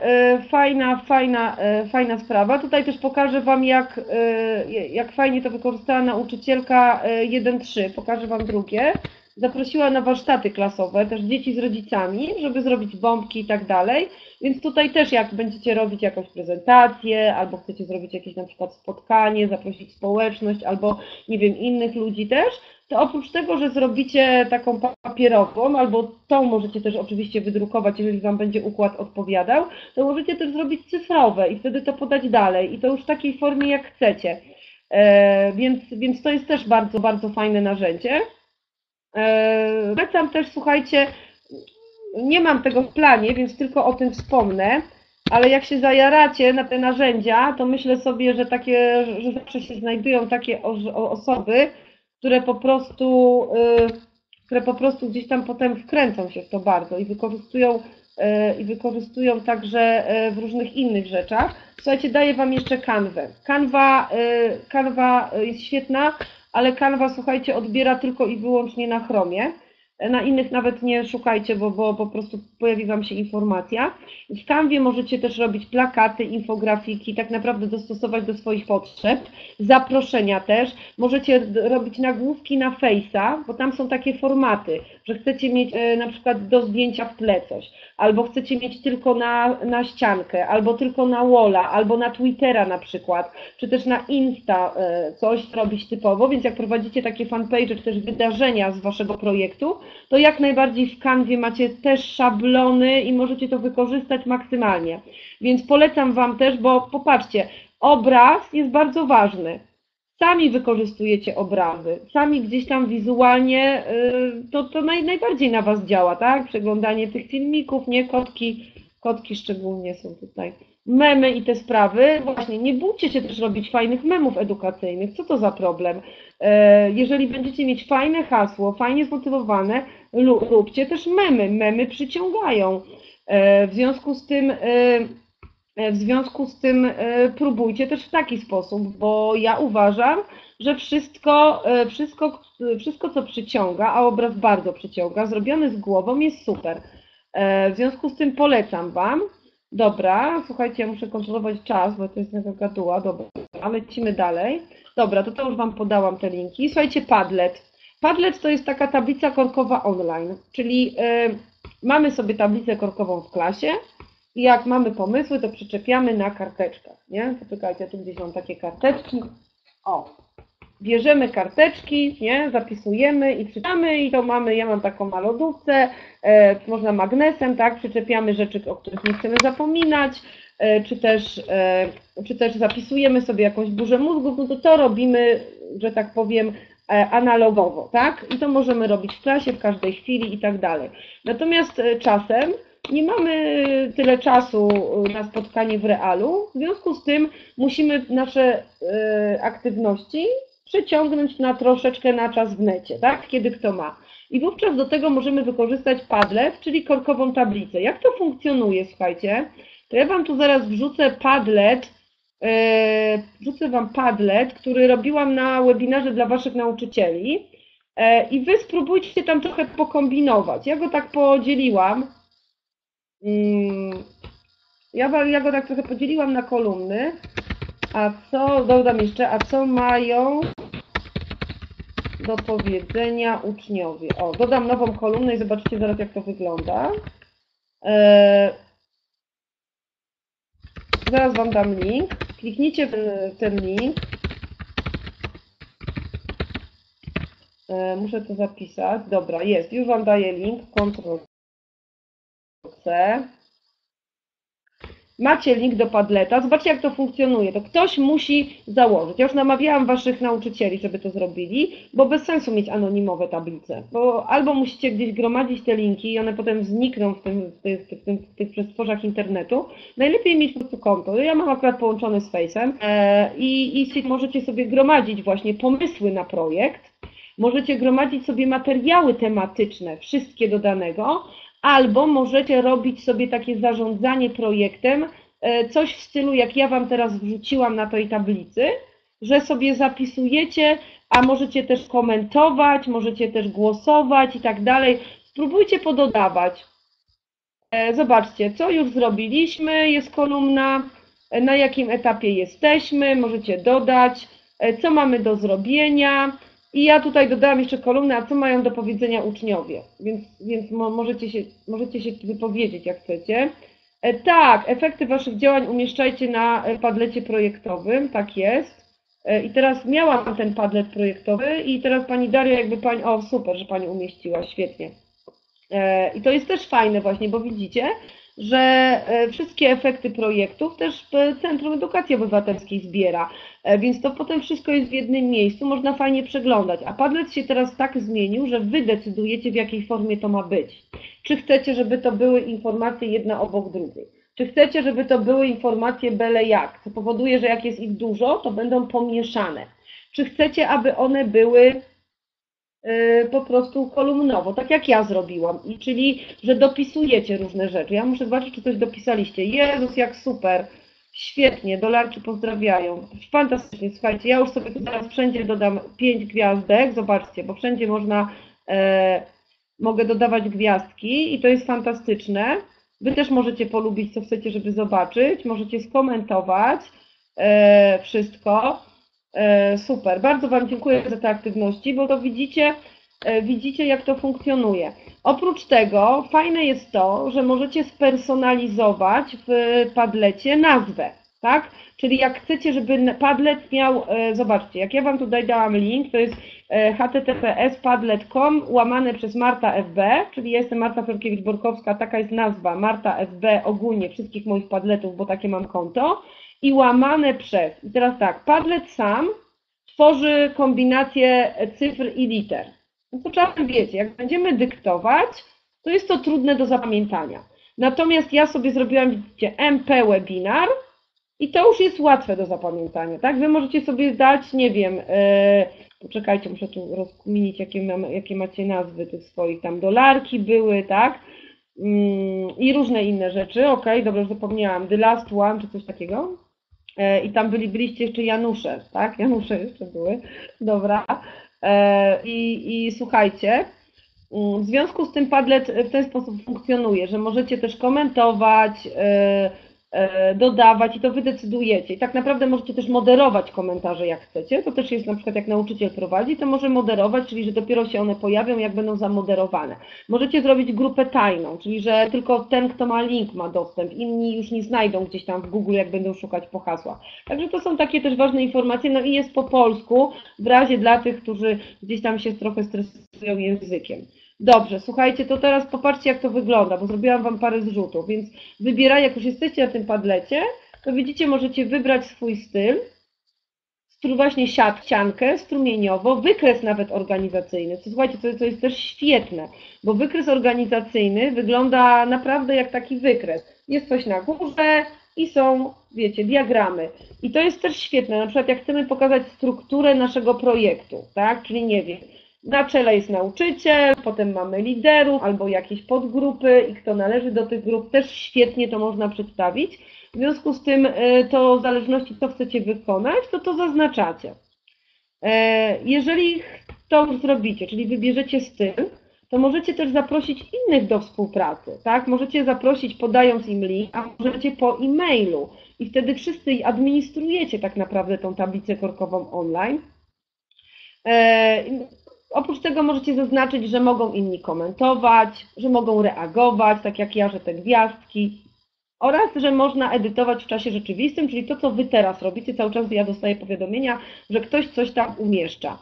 fajna sprawa. Tutaj też pokażę Wam, jak fajnie to wykorzystała nauczycielka 1.3. Pokażę Wam drugie. Zaprosiła na warsztaty klasowe, też dzieci z rodzicami, żeby zrobić bombki i tak dalej. Więc tutaj też jak będziecie robić jakąś prezentację, albo chcecie zrobić jakieś na przykład spotkanie, zaprosić społeczność, albo nie wiem, innych ludzi też, to oprócz tego, że zrobicie taką papierową, albo tą możecie też oczywiście wydrukować, jeżeli Wam będzie układ odpowiadał, to możecie też zrobić cyfrowe i wtedy to podać dalej i to już w takiej formie jak chcecie. Więc to jest też bardzo, bardzo fajne narzędzie. Polecam też, słuchajcie, nie mam tego w planie, więc tylko o tym wspomnę, ale jak się zajaracie na te narzędzia, to myślę sobie, że zawsze się znajdują takie osoby, które po prostu gdzieś tam potem wkręcą się w to bardzo i wykorzystują także w różnych innych rzeczach. Słuchajcie, daję Wam jeszcze Canwę. Canva jest świetna, ale Canva, słuchajcie, odbiera tylko i wyłącznie na Chromie. Na innych nawet nie szukajcie, bo po prostu pojawi Wam się informacja. W Canwie możecie też robić plakaty, infografiki, tak naprawdę dostosować do swoich potrzeb. Zaproszenia też. Możecie robić nagłówki na Face'a, bo tam są takie formaty, że chcecie mieć na przykład do zdjęcia w tle coś, albo chcecie mieć tylko na ściankę, albo tylko na Walla, albo na Twittera na przykład, czy też na Insta coś robić typowo, więc jak prowadzicie takie fanpage, czy też wydarzenia z Waszego projektu, to jak najbardziej w Canwie macie też szablony i możecie to wykorzystać maksymalnie. Więc polecam Wam też, bo popatrzcie, obraz jest bardzo ważny. Sami wykorzystujecie obrazy, sami gdzieś tam wizualnie, to najbardziej na Was działa, tak? Przeglądanie tych filmików, nie? Kotki szczególnie są tutaj. Memy i te sprawy. Właśnie, nie bójcie się też robić fajnych memów edukacyjnych. Co to za problem? Jeżeli będziecie mieć fajne hasło, fajnie zmotywowane, róbcie też memy. Memy przyciągają. W związku z tym próbujcie też w taki sposób, bo ja uważam, że wszystko co przyciąga, a obraz bardzo przyciąga, zrobione z głową jest super. W związku z tym polecam Wam. Dobra, słuchajcie, ja muszę kontrolować czas, bo to jest jaka gaduła. Dobra, lecimy dalej. Dobra, to już Wam podałam te linki. Słuchajcie, Padlet. Padlet to jest taka tablica korkowa online, czyli mamy sobie tablicę korkową w klasie i jak mamy pomysły, to przyczepiamy na karteczkach, nie? Poczekajcie, tu gdzieś mam takie karteczki. O, bierzemy karteczki, nie? Zapisujemy i czytamy i to mamy, ja mam taką na lodówce, można magnesem, tak? Przyczepiamy rzeczy, o których nie chcemy zapominać, czy też zapisujemy sobie jakąś burzę mózgów, no to robimy, że tak powiem, analogowo, tak? I to możemy robić w klasie, w każdej chwili i tak dalej. Natomiast czasem nie mamy tyle czasu na spotkanie w realu, w związku z tym musimy nasze aktywności przeciągnąć troszeczkę na czas w necie, tak? Kiedy kto ma. I wówczas do tego możemy wykorzystać Padlet, czyli korkową tablicę. Jak to funkcjonuje, słuchajcie? To ja Wam tu zaraz wrzucę Padlet, który robiłam na webinarze dla Waszych nauczycieli i Wy spróbujcie tam trochę pokombinować. Ja go tak podzieliłam. Ja go tak trochę podzieliłam na kolumny. Dodam jeszcze, a co mają do powiedzenia uczniowie? O, dodam nową kolumnę i zobaczycie zaraz, jak to wygląda. Zaraz Wam dam link. Kliknijcie w ten link. Muszę to zapisać. Dobra, jest. Już Wam daję link. Ctrl+C. Macie link do Padleta. Zobaczcie, jak to funkcjonuje. To ktoś musi założyć. Ja już namawiałam Waszych nauczycieli, żeby to zrobili, bo bez sensu mieć anonimowe tablice. Bo albo musicie gdzieś gromadzić te linki i one potem znikną w tych przestworzach internetu. Najlepiej mieć po prostu konto. Ja mam akurat połączone z Face'em i możecie sobie gromadzić właśnie pomysły na projekt. Możecie gromadzić sobie materiały tematyczne, wszystkie do danego, albo możecie robić sobie takie zarządzanie projektem, coś w stylu, jak ja Wam teraz wrzuciłam na tej tablicy, że sobie zapisujecie, a możecie też komentować, możecie też głosować i tak dalej. Spróbujcie pododawać. Zobaczcie, co już zrobiliśmy, jest kolumna, na jakim etapie jesteśmy, możecie dodać, co mamy do zrobienia. I ja tutaj dodałam jeszcze kolumnę, a co mają do powiedzenia uczniowie, więc możecie się wypowiedzieć, jak chcecie. Tak, efekty Waszych działań umieszczajcie na padlecie projektowym, tak jest. I teraz miałam ten padlet projektowy i teraz Pani Daria, jakby Pani, o super, że Pani umieściła, świetnie. I to jest też fajne właśnie, bo widzicie, że wszystkie efekty projektów też Centrum Edukacji Obywatelskiej zbiera, więc to potem wszystko jest w jednym miejscu, można fajnie przeglądać. A Padlet się teraz tak zmienił, że Wy decydujecie, w jakiej formie to ma być. Czy chcecie, żeby to były informacje jedna obok drugiej? Czy chcecie, żeby to były informacje byle jak, co powoduje, że jak jest ich dużo, to będą pomieszane? Czy chcecie, aby one były po prostu kolumnowo, tak jak ja zrobiłam, czyli że dopisujecie różne rzeczy. Ja muszę zobaczyć, czy coś dopisaliście. Jezus, jak super, świetnie, dolarki pozdrawiają. Fantastycznie, słuchajcie, ja już sobie tu teraz wszędzie dodam 5 gwiazdek, zobaczcie, bo wszędzie mogę dodawać gwiazdki i to jest fantastyczne. Wy też możecie polubić, co chcecie, żeby zobaczyć, możecie skomentować wszystko. Super, bardzo Wam dziękuję za te aktywności, bo to widzicie, jak to funkcjonuje. Oprócz tego fajne jest to, że możecie spersonalizować w Padlecie nazwę, tak? Czyli jak chcecie, żeby Padlet miał, zobaczcie, jak ja Wam tutaj dałam link, to jest https://padlet.com/Marta FB, czyli ja jestem Marta Florkiewicz-Borkowska, taka jest nazwa, Marta FB ogólnie wszystkich moich Padletów, bo takie mam konto. I łamane przez. I teraz tak, Padlet sam tworzy kombinację cyfr i liter. No to czasem wiecie, jak będziemy dyktować, to jest to trudne do zapamiętania. Natomiast ja sobie zrobiłam, widzicie, MP webinar i to już jest łatwe do zapamiętania, tak? Wy możecie sobie dać, nie wiem, poczekajcie, muszę tu rozkminić, jakie macie nazwy tych swoich, tam dolarki były, tak? I różne inne rzeczy, ok, dobrze, już zapomniałam, The Last One, czy coś takiego. I tam byliście jeszcze Janusze, tak? Janusze jeszcze były, dobra. I słuchajcie, w związku z tym Padlet w ten sposób funkcjonuje, że możecie też komentować, dodawać i to Wy decydujecie. I tak naprawdę możecie też moderować komentarze, jak chcecie. To też jest na przykład, jak nauczyciel prowadzi, to może moderować, czyli że dopiero się one pojawią, jak będą zamoderowane. Możecie zrobić grupę tajną, czyli że tylko ten, kto ma link, ma dostęp. Inni już nie znajdą gdzieś tam w Google, jak będą szukać po hasłach. Także to są takie też ważne informacje. No i jest po polsku, w razie dla tych, którzy gdzieś tam się trochę stresują językiem. Dobrze, słuchajcie, to teraz popatrzcie, jak to wygląda, bo zrobiłam Wam parę zrzutów, więc wybieraj, jak już jesteście na tym Padlecie, to widzicie, możecie wybrać swój styl, właśnie ściankę strumieniowo, wykres nawet organizacyjny. Słuchajcie, to jest też świetne, bo wykres organizacyjny wygląda naprawdę jak taki wykres. Jest coś na górze i są, wiecie, diagramy. I to jest też świetne, na przykład jak chcemy pokazać strukturę naszego projektu, tak, czyli nie wiem, na czele jest nauczyciel, potem mamy liderów albo jakieś podgrupy i kto należy do tych grup, też świetnie to można przedstawić. W związku z tym, to w zależności co chcecie wykonać, to zaznaczacie. Jeżeli to już zrobicie, czyli wybierzecie styl, to możecie też zaprosić innych do współpracy, tak? Możecie zaprosić podając im link, a możecie po e-mailu i wtedy wszyscy administrujecie tak naprawdę tą tablicę korkową online. Oprócz tego możecie zaznaczyć, że mogą inni komentować, że mogą reagować, tak jak ja, że te gwiazdki. Oraz, że można edytować w czasie rzeczywistym, czyli to, co Wy teraz robicie, cały czas ja dostaję powiadomienia, że ktoś coś tam umieszcza.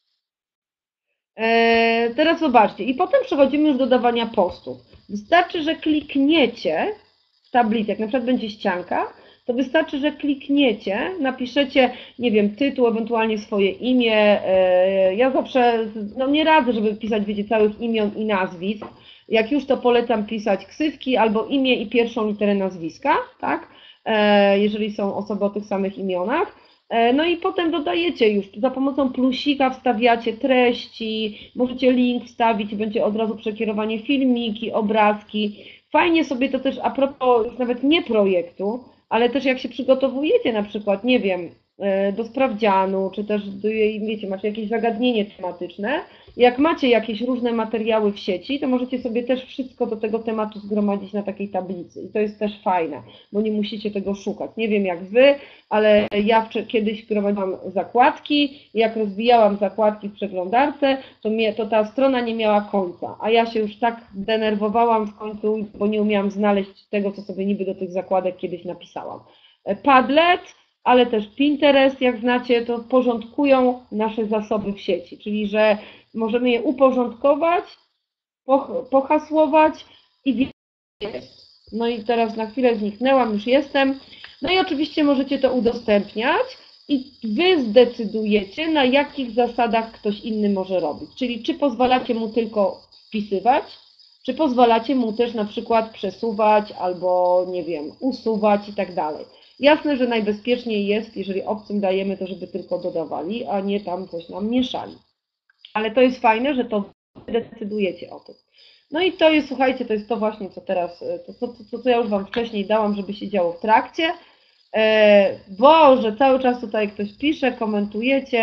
Teraz zobaczcie, i potem przechodzimy już do dodawania postów. Wystarczy, że klikniecie w tablicy, jak na przykład będzie ścianka, to wystarczy, że klikniecie, napiszecie, nie wiem, tytuł, ewentualnie swoje imię. Ja zawsze, no nie radzę, żeby pisać, wiecie, całych imion i nazwisk. Jak już, to polecam pisać ksywki albo imię i pierwszą literę nazwiska, tak? Jeżeli są osoby o tych samych imionach. No i potem dodajecie już, za pomocą plusika wstawiacie treści, możecie link wstawić i będzie od razu przekierowanie filmiki, obrazki. Fajnie sobie to też, a propos już nawet nie projektu, ale też jak się przygotowujecie na przykład, nie wiem, do sprawdzianu, czy też do jej, wiecie, macie jakieś zagadnienie tematyczne, jak macie jakieś różne materiały w sieci, to możecie sobie też wszystko do tego tematu zgromadzić na takiej tablicy. I to jest też fajne, bo nie musicie tego szukać. Nie wiem jak Wy, ale ja kiedyś gromadziłam zakładki, jak rozwijałam zakładki w przeglądarce, to ta strona nie miała końca, a ja się już tak denerwowałam w końcu, bo nie umiałam znaleźć tego, co sobie niby do tych zakładek kiedyś napisałam. Padlet, ale też Pinterest, jak znacie, to porządkują nasze zasoby w sieci, czyli że możemy je uporządkować, pohasłować i jest. No i teraz na chwilę zniknęłam, już jestem. No i oczywiście możecie to udostępniać i Wy zdecydujecie, na jakich zasadach ktoś inny może robić. Czyli czy pozwalacie mu tylko wpisywać, czy pozwalacie mu też na przykład przesuwać albo, nie wiem, usuwać i tak dalej. Jasne, że najbezpieczniej jest, jeżeli obcym dajemy to, żeby tylko dodawali, a nie tam coś nam mieszali. Ale to jest fajne, że to decydujecie o tym. No i to jest, słuchajcie, to jest to właśnie, co teraz, co ja już Wam wcześniej dałam, żeby się działo w trakcie. Boże, cały czas tutaj ktoś pisze, komentujecie.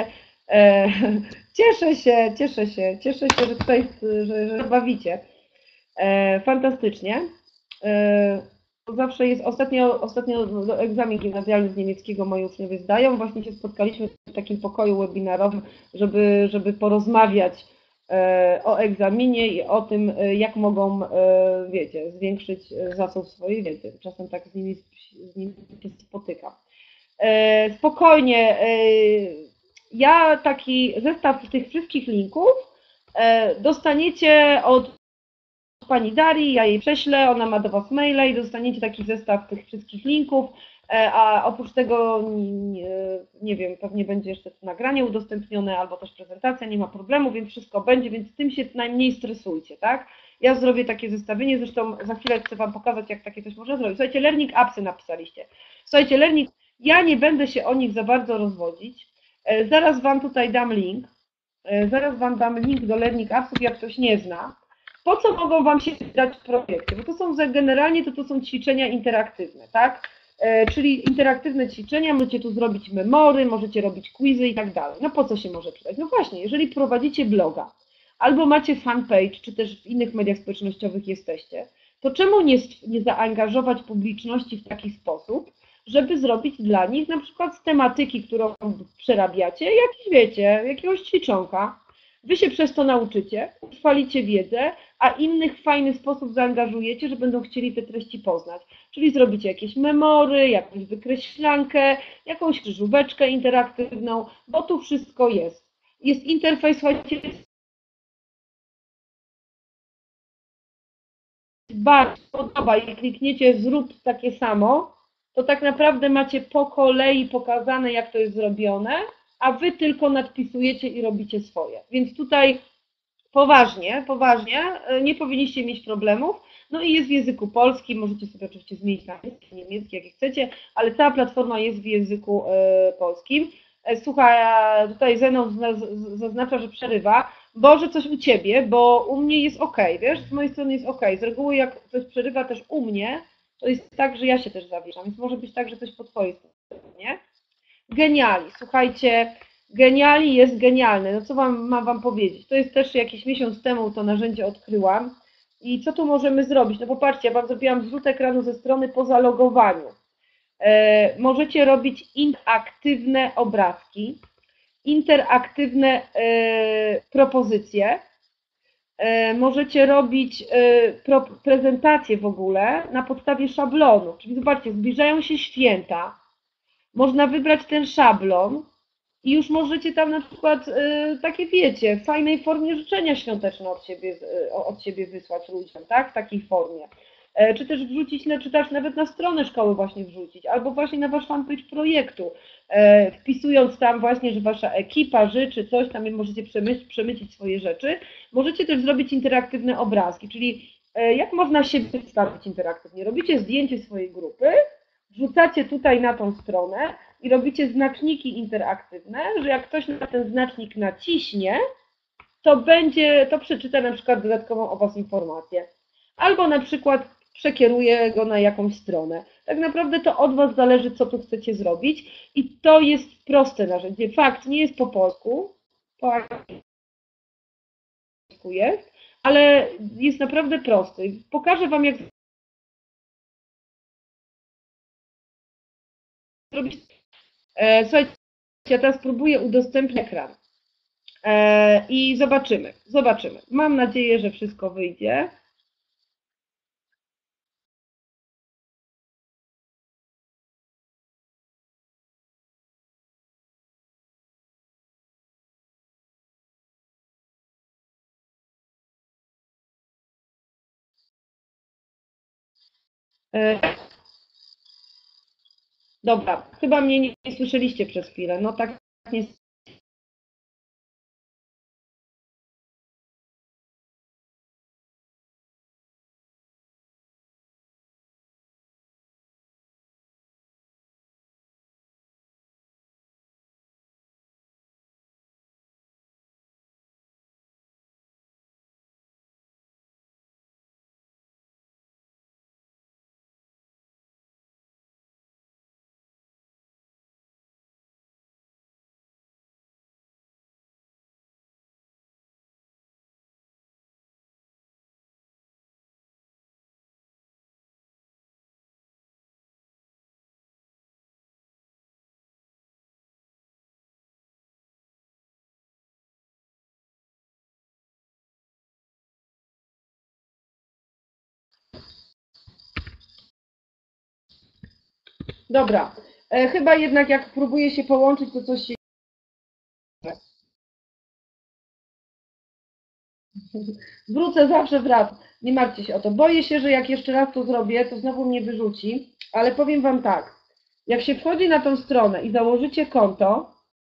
Cieszę się, że tutaj, że bawicie. Fantastycznie. Zawsze jest, ostatnio egzamin gimnazjalny z niemieckiego moi uczniowie zdają. Właśnie się spotkaliśmy w takim pokoju webinarowym, żeby porozmawiać o egzaminie i o tym, jak mogą, wiecie, zwiększyć zasób swojej wiedzy. Czasem tak z nimi się spotykam. Spokojnie, ja taki zestaw tych wszystkich linków dostaniecie od pani Darii, ja jej prześlę, ona ma do Was maila i dostaniecie taki zestaw tych wszystkich linków, a oprócz tego, nie wiem, pewnie będzie jeszcze to nagranie udostępnione albo też prezentacja, nie ma problemu, więc wszystko będzie, więc tym się najmniej stresujcie, tak? Ja zrobię takie zestawienie, zresztą za chwilę chcę Wam pokazać, jak takie coś można zrobić. Słuchajcie, Learning Appsy napisaliście. Słuchajcie, Learning, ja nie będę się o nich za bardzo rozwodzić, zaraz Wam tutaj dam link, do Learning Appsów, jak ktoś nie zna. Po co mogą Wam się dać projekty? Bo to są generalnie to są ćwiczenia interaktywne, tak? Czyli interaktywne ćwiczenia, możecie tu zrobić memory, możecie robić quizy i tak dalej. No po co się może przydać? No właśnie, jeżeli prowadzicie bloga, albo macie fanpage, czy też w innych mediach społecznościowych jesteście, to czemu nie zaangażować publiczności w taki sposób, żeby zrobić dla nich na przykład z tematyki, którą przerabiacie, jakiś, wiecie, jakiegoś ćwiczonka. Wy się przez to nauczycie, utrwalicie wiedzę, a innych w fajny sposób zaangażujecie, że będą chcieli te treści poznać. Czyli zrobicie jakieś memory, jakąś wykreślankę, jakąś krzyżóweczkę interaktywną, bo tu wszystko jest. Jest interfejs, słuchajcie, bardzo podoba i klikniecie zrób takie samo, to tak naprawdę macie po kolei pokazane, jak to jest zrobione, a Wy tylko nadpisujecie i robicie swoje. Więc tutaj poważnie, nie powinniście mieć problemów. No i jest w języku polskim, możecie sobie oczywiście zmienić na niemiecki, jak chcecie, ale cała platforma jest w języku polskim. Słuchaj, tutaj Zenon zaznacza, że przerywa. Boże, coś u Ciebie, bo u mnie jest ok, wiesz, z mojej strony jest ok. Z reguły jak coś przerywa też u mnie, to jest tak, że ja się też zawieszam, więc może być tak, że coś po Twojej stronie, nie? Geniali, słuchajcie, Geniali jest genialne. No co mam Wam powiedzieć? To jest też jakiś miesiąc temu to narzędzie odkryłam. I co tu możemy zrobić? No popatrzcie, ja Wam zrobiłam zrzut ekranu ze strony po zalogowaniu. Możecie robić interaktywne obrazki interaktywne propozycje. Możecie robić prezentacje w ogóle na podstawie szablonu. Czyli zobaczcie, zbliżają się święta. Można wybrać ten szablon i już możecie tam na przykład takie, wiecie, w fajnej formie życzenia świąteczne od siebie wysłać ludziom, tak? W takiej formie. Czy też wrzucić, czy też nawet na stronę szkoły właśnie wrzucić, albo właśnie na wasz fanpage projektu, wpisując tam właśnie, że wasza ekipa życzy coś, tam możecie przemycić swoje rzeczy. Możecie też zrobić interaktywne obrazki, czyli jak można się przedstawić interaktywnie? Robicie zdjęcie swojej grupy, wrzucacie tutaj na tą stronę i robicie znaczniki interaktywne, że jak ktoś na ten znacznik naciśnie, to przeczyta na przykład dodatkową o was informację. Albo na przykład przekieruje go na jakąś stronę. Tak naprawdę to od was zależy, co tu chcecie zrobić i to jest proste narzędzie. Fakt, nie jest po polsku, po angielsku jest, ale jest naprawdę prosty. Pokażę wam, jak zrobić. Słuchajcie, ja teraz spróbuję udostępnić ekran i zobaczymy. Mam nadzieję, że wszystko wyjdzie. Dobra, chyba mnie nie słyszeliście przez chwilę. No tak nie. Dobra, chyba jednak jak próbuję się połączyć, to coś się. Wrócę, zawsze wracam. Nie martwcie się o to. Boję się, że jak jeszcze raz to zrobię, to znowu mnie wyrzuci, ale powiem wam tak. Jak się wchodzi na tą stronę i założycie konto,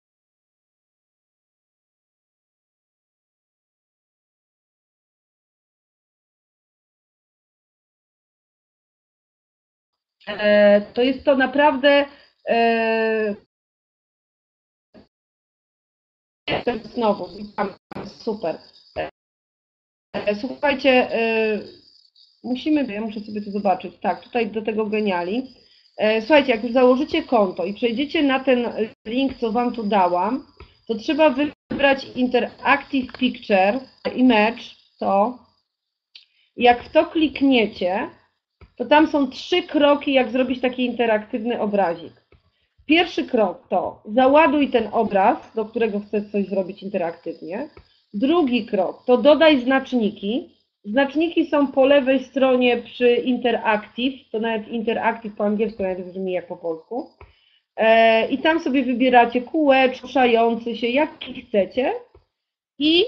to jest to naprawdę znowu, super. Słuchajcie, ja muszę sobie to zobaczyć. Tak, tutaj do tego geniali. Słuchajcie, jak już założycie konto i przejdziecie na ten link, co wam tu dałam, to trzeba wybrać Interactive Picture, Image, to. Jak w to klikniecie, to tam są 3 kroki, jak zrobić taki interaktywny obrazik. Pierwszy krok to załaduj ten obraz, do którego chcesz coś zrobić interaktywnie. Drugi krok to dodaj znaczniki. Znaczniki są po lewej stronie przy Interactive, to nawet Interactive po angielsku nawet brzmi jak po polsku. I tam sobie wybieracie kółeczko, ruszający się, jaki chcecie. I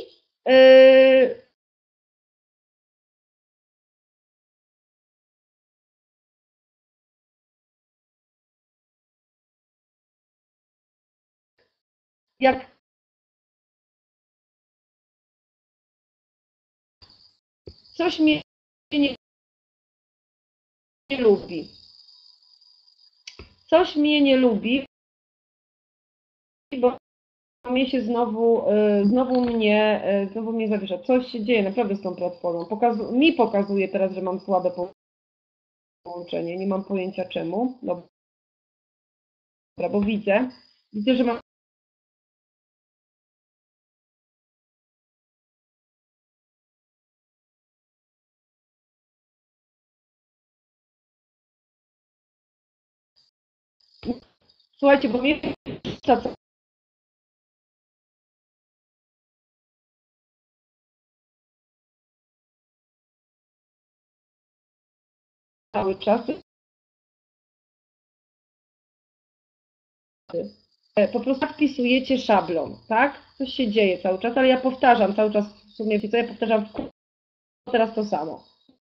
jak coś mnie nie lubi. Coś mnie nie lubi, bo mnie się znowu mnie zawiesza. Coś się dzieje naprawdę z tą platformą. Mi pokazuje teraz, że mam słabe połączenie. Nie mam pojęcia czemu. Dobra, bo widzę, że mam. Słuchajcie, bo mnie cały czas. Po prostu wpisujecie szablon, tak? Coś się dzieje cały czas, ale ja powtarzam cały czas, w sumie co ja powtarzam teraz to samo.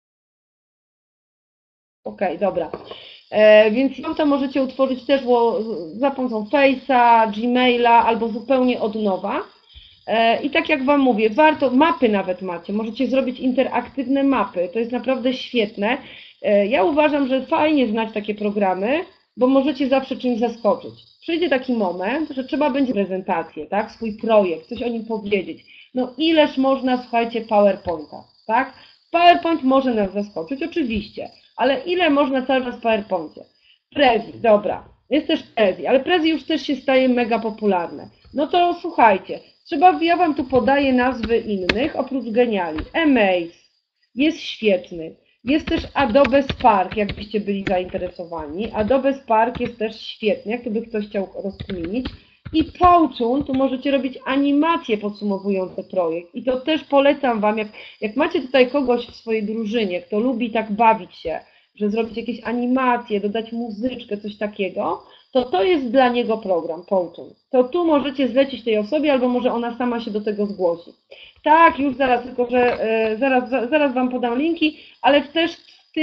Okej, dobra. Więc tam to możecie utworzyć też za pomocą Face'a, Gmaila albo zupełnie od nowa. I tak jak Wam mówię, warto, mapy nawet macie, możecie zrobić interaktywne mapy, to jest naprawdę świetne. Ja uważam, że fajnie znać takie programy, bo możecie zawsze czymś zaskoczyć. Przyjdzie taki moment, że trzeba będzie prezentację, tak, swój projekt, coś o nim powiedzieć. No ileż można, słuchajcie, PowerPointa, tak? PowerPoint może nas zaskoczyć, oczywiście, ale ile można cały czas w PowerPoincie? Prezi, dobra, jest też Prezi, ale Prezi już też się staje mega popularne. No to słuchajcie, ja Wam tu podaję nazwy innych, oprócz Geniali. Amaze jest świetny. Jest też Adobe Spark, jakbyście byli zainteresowani. Adobe Spark jest też świetny, jak to by ktoś chciał rozkminić. I Powtoon, tu możecie robić animacje podsumowujące projekt. I to też polecam Wam, jak macie tutaj kogoś w swojej drużynie, kto lubi tak bawić się, że zrobić jakieś animacje, dodać muzyczkę, coś takiego, to jest dla niego program Powtoon. To tu możecie zlecić tej osobie, albo może ona sama się do tego zgłosi. Tak, już zaraz, tylko że zaraz Wam podam linki, ale też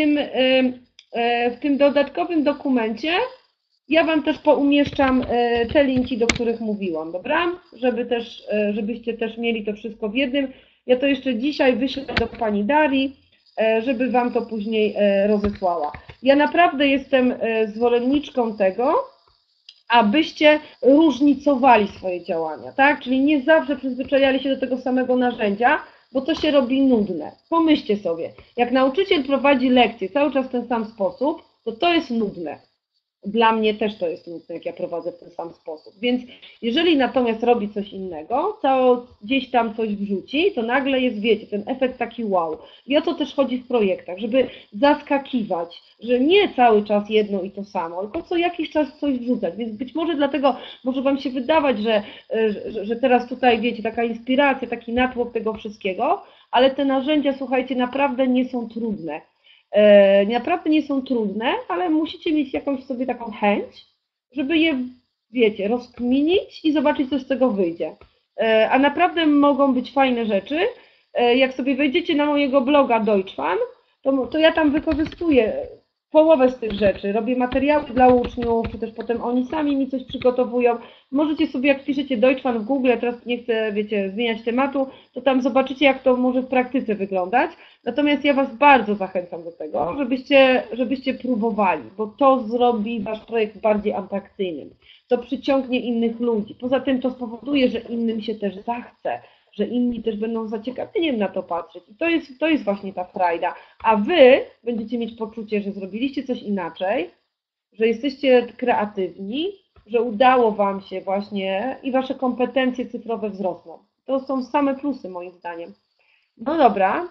w tym dodatkowym dokumencie ja Wam też poumieszczam te linki, do których mówiłam, dobra? Żebyście też mieli to wszystko w jednym. Ja to jeszcze dzisiaj wyślę do Pani Darii, żeby Wam to później rozesłała. Ja naprawdę jestem zwolenniczką tego, abyście różnicowali swoje działania, tak? Czyli nie zawsze przyzwyczajali się do tego samego narzędzia, bo to się robi nudne. Pomyślcie sobie, jak nauczyciel prowadzi lekcję cały czas w ten sam sposób, to jest nudne. Dla mnie też to jest nudne, jak ja prowadzę w ten sam sposób. Więc jeżeli natomiast robi coś innego, gdzieś tam coś wrzuci, to nagle jest, wiecie, ten efekt taki wow. I o to też chodzi w projektach, żeby zaskakiwać, że nie cały czas jedno i to samo, tylko co jakiś czas coś wrzucać. Więc być może dlatego może Wam się wydawać, że teraz tutaj, wiecie, taka inspiracja, taki natłok tego wszystkiego, ale te narzędzia, słuchajcie, naprawdę nie są trudne. Naprawdę nie są trudne, ale musicie mieć jakąś sobie taką chęć, żeby je, wiecie, rozkminić i zobaczyć, co z tego wyjdzie. A naprawdę mogą być fajne rzeczy. Jak sobie wejdziecie na mojego bloga Deutschfan, to ja tam wykorzystuję połowę z tych rzeczy. Robię materiały dla uczniów, czy też potem oni sami mi coś przygotowują. Możecie sobie, jak piszecie Deutschfan w Google, teraz nie chcę, wiecie, zmieniać tematu, to tam zobaczycie, jak to może w praktyce wyglądać. Natomiast ja Was bardzo zachęcam do tego, żebyście próbowali, bo to zrobi Wasz projekt bardziej atrakcyjnym. To przyciągnie innych ludzi. Poza tym to spowoduje, że innym się też zachce, że inni też będą zaciekawieni na to patrzeć. I to jest właśnie ta frajda. A Wy będziecie mieć poczucie, że zrobiliście coś inaczej, że jesteście kreatywni, że udało Wam się właśnie i Wasze kompetencje cyfrowe wzrosną. To są same plusy moim zdaniem. No dobra.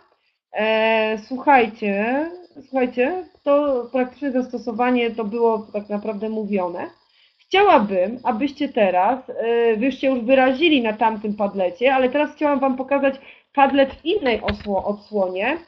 Słuchajcie, to praktyczne zastosowanie to było tak naprawdę mówione. Chciałabym, abyście teraz, wyście już wyrazili na tamtym padlecie, ale teraz chciałam Wam pokazać padlet w innej odsłonie,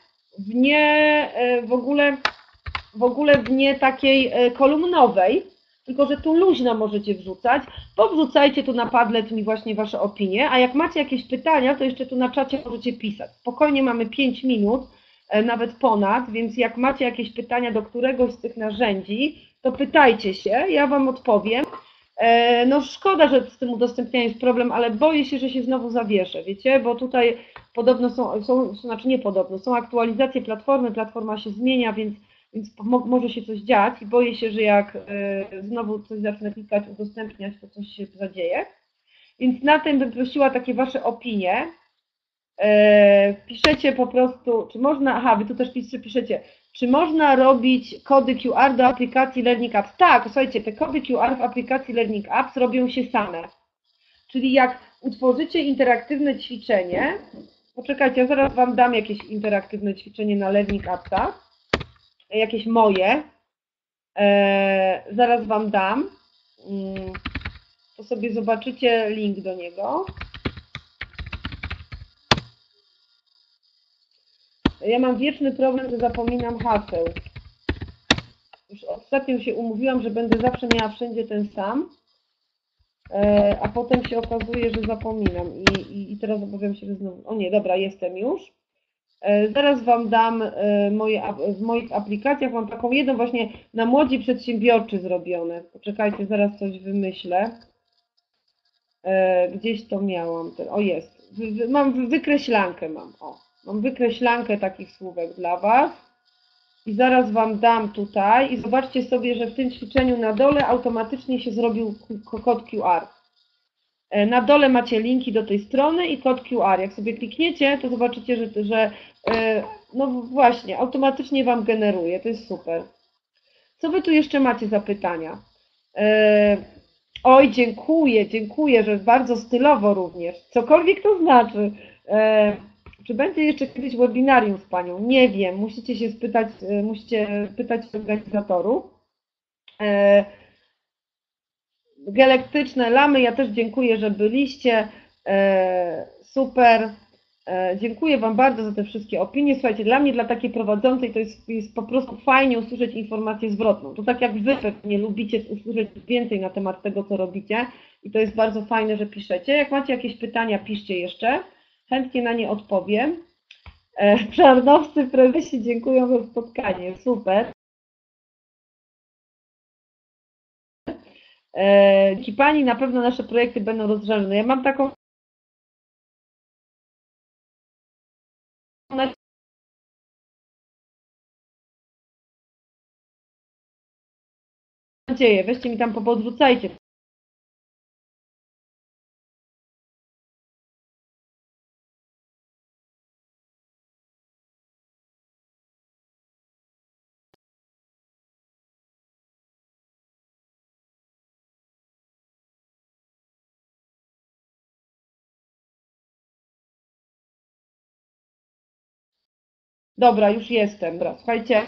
w ogóle w nie takiej kolumnowej, tylko że tu luźno możecie wrzucać. Powrzucajcie tu na padlet mi właśnie Wasze opinie, a jak macie jakieś pytania, to jeszcze tu na czacie możecie pisać. Spokojnie mamy 5 minut, nawet ponad, więc jak macie jakieś pytania do któregoś z tych narzędzi, to pytajcie się, ja Wam odpowiem. No szkoda, że z tym udostępnianiem jest problem, ale boję się, że się znowu zawieszę, wiecie, bo tutaj podobno znaczy nie podobno, są aktualizacje platformy, platforma się zmienia, więc może się coś dziać i boję się, że jak znowu coś zacznę klikać, udostępniać, to coś się zadzieje. Więc na tym bym prosiła takie Wasze opinie. Piszecie po prostu, czy można, Wy tu też piszecie, czy można robić kody QR do aplikacji Learning Apps? Tak, słuchajcie, te kody QR w aplikacji Learning Apps robią się same. Czyli jak utworzycie interaktywne ćwiczenie, poczekajcie, ja zaraz Wam dam jakieś interaktywne ćwiczenie na Learning Appsach, jakieś moje, zaraz Wam dam, to sobie zobaczycie link do niego. Ja mam wieczny problem, że zapominam haseł. Już ostatnio się umówiłam, że będę zawsze miała wszędzie ten sam, a potem się okazuje, że zapominam i teraz obawiam się, że znowu... O nie, dobra, jestem już. Zaraz Wam dam w moich aplikacjach, mam taką jedną właśnie na młodzi przedsiębiorczy zrobione. Poczekajcie, zaraz coś wymyślę. Gdzieś to miałam. O, jest. Mam wykreślankę, mam wykreślankę takich słówek dla Was. I zaraz Wam dam tutaj i zobaczcie sobie, że w tym ćwiczeniu na dole automatycznie się zrobił kod QR. Na dole macie linki do tej strony i kod QR. Jak sobie klikniecie, to zobaczycie, że no właśnie, automatycznie Wam generuje. To jest super. Co Wy tu jeszcze macie za pytania? Oj, dziękuję, że bardzo stylowo również. Cokolwiek to znaczy. Czy będzie jeszcze kiedyś webinarium z Panią? Nie wiem, musicie pytać organizatorów. Galaktyczne Lamy, ja też dziękuję, że byliście. Super. Dziękuję Wam bardzo za te wszystkie opinie. Słuchajcie, dla mnie, dla takiej prowadzącej, to jest po prostu fajnie usłyszeć informację zwrotną. To tak jak Wy pewnie lubicie usłyszeć więcej na temat tego, co robicie i to jest bardzo fajne, że piszecie. Jak macie jakieś pytania, piszcie jeszcze. Chętnie na nie odpowiem. Czarnowscy prezesie dziękuję za spotkanie. Super. Dzięki Pani na pewno nasze projekty będą rozszerzone. Ja mam taką nadzieję. Weźcie mi tam podrzucajcie. Dobra, już jestem. Dobra, słuchajcie.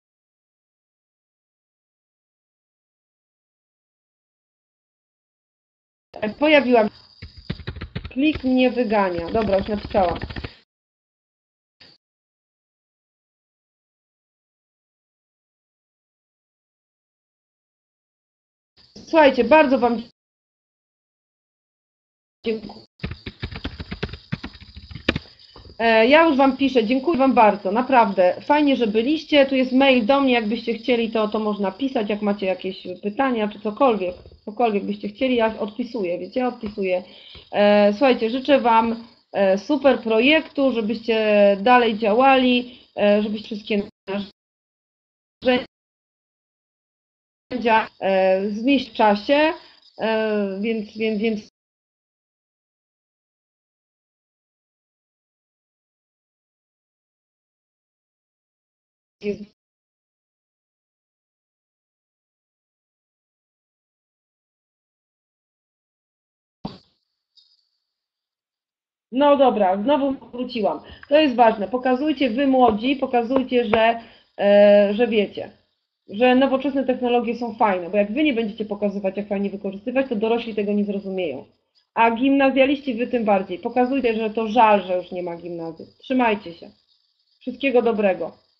Pojawiłam. Klik mnie wygania. Dobra, już napisałam. Słuchajcie, bardzo Wam dziękuję. Ja już Wam piszę, dziękuję Wam bardzo, naprawdę, fajnie, że byliście, tu jest mail do mnie, jakbyście chcieli, to można pisać, jak macie jakieś pytania, czy cokolwiek byście chcieli, ja odpisuję, wiecie, ja odpisuję. Słuchajcie, życzę Wam super projektu, żebyście dalej działali, żebyście wszystkie narzędzia zmieść w czasie, więc jest. No dobra, znowu wróciłam. To jest ważne. Pokazujcie, Wy młodzi, pokazujcie, że wiecie, że nowoczesne technologie są fajne, bo jak Wy nie będziecie pokazywać, jak fajnie wykorzystywać, to dorośli tego nie zrozumieją. A gimnazjaliści Wy tym bardziej. Pokazujcie, że to żal, że już nie ma gimnazjum. Trzymajcie się. Wszystkiego dobrego.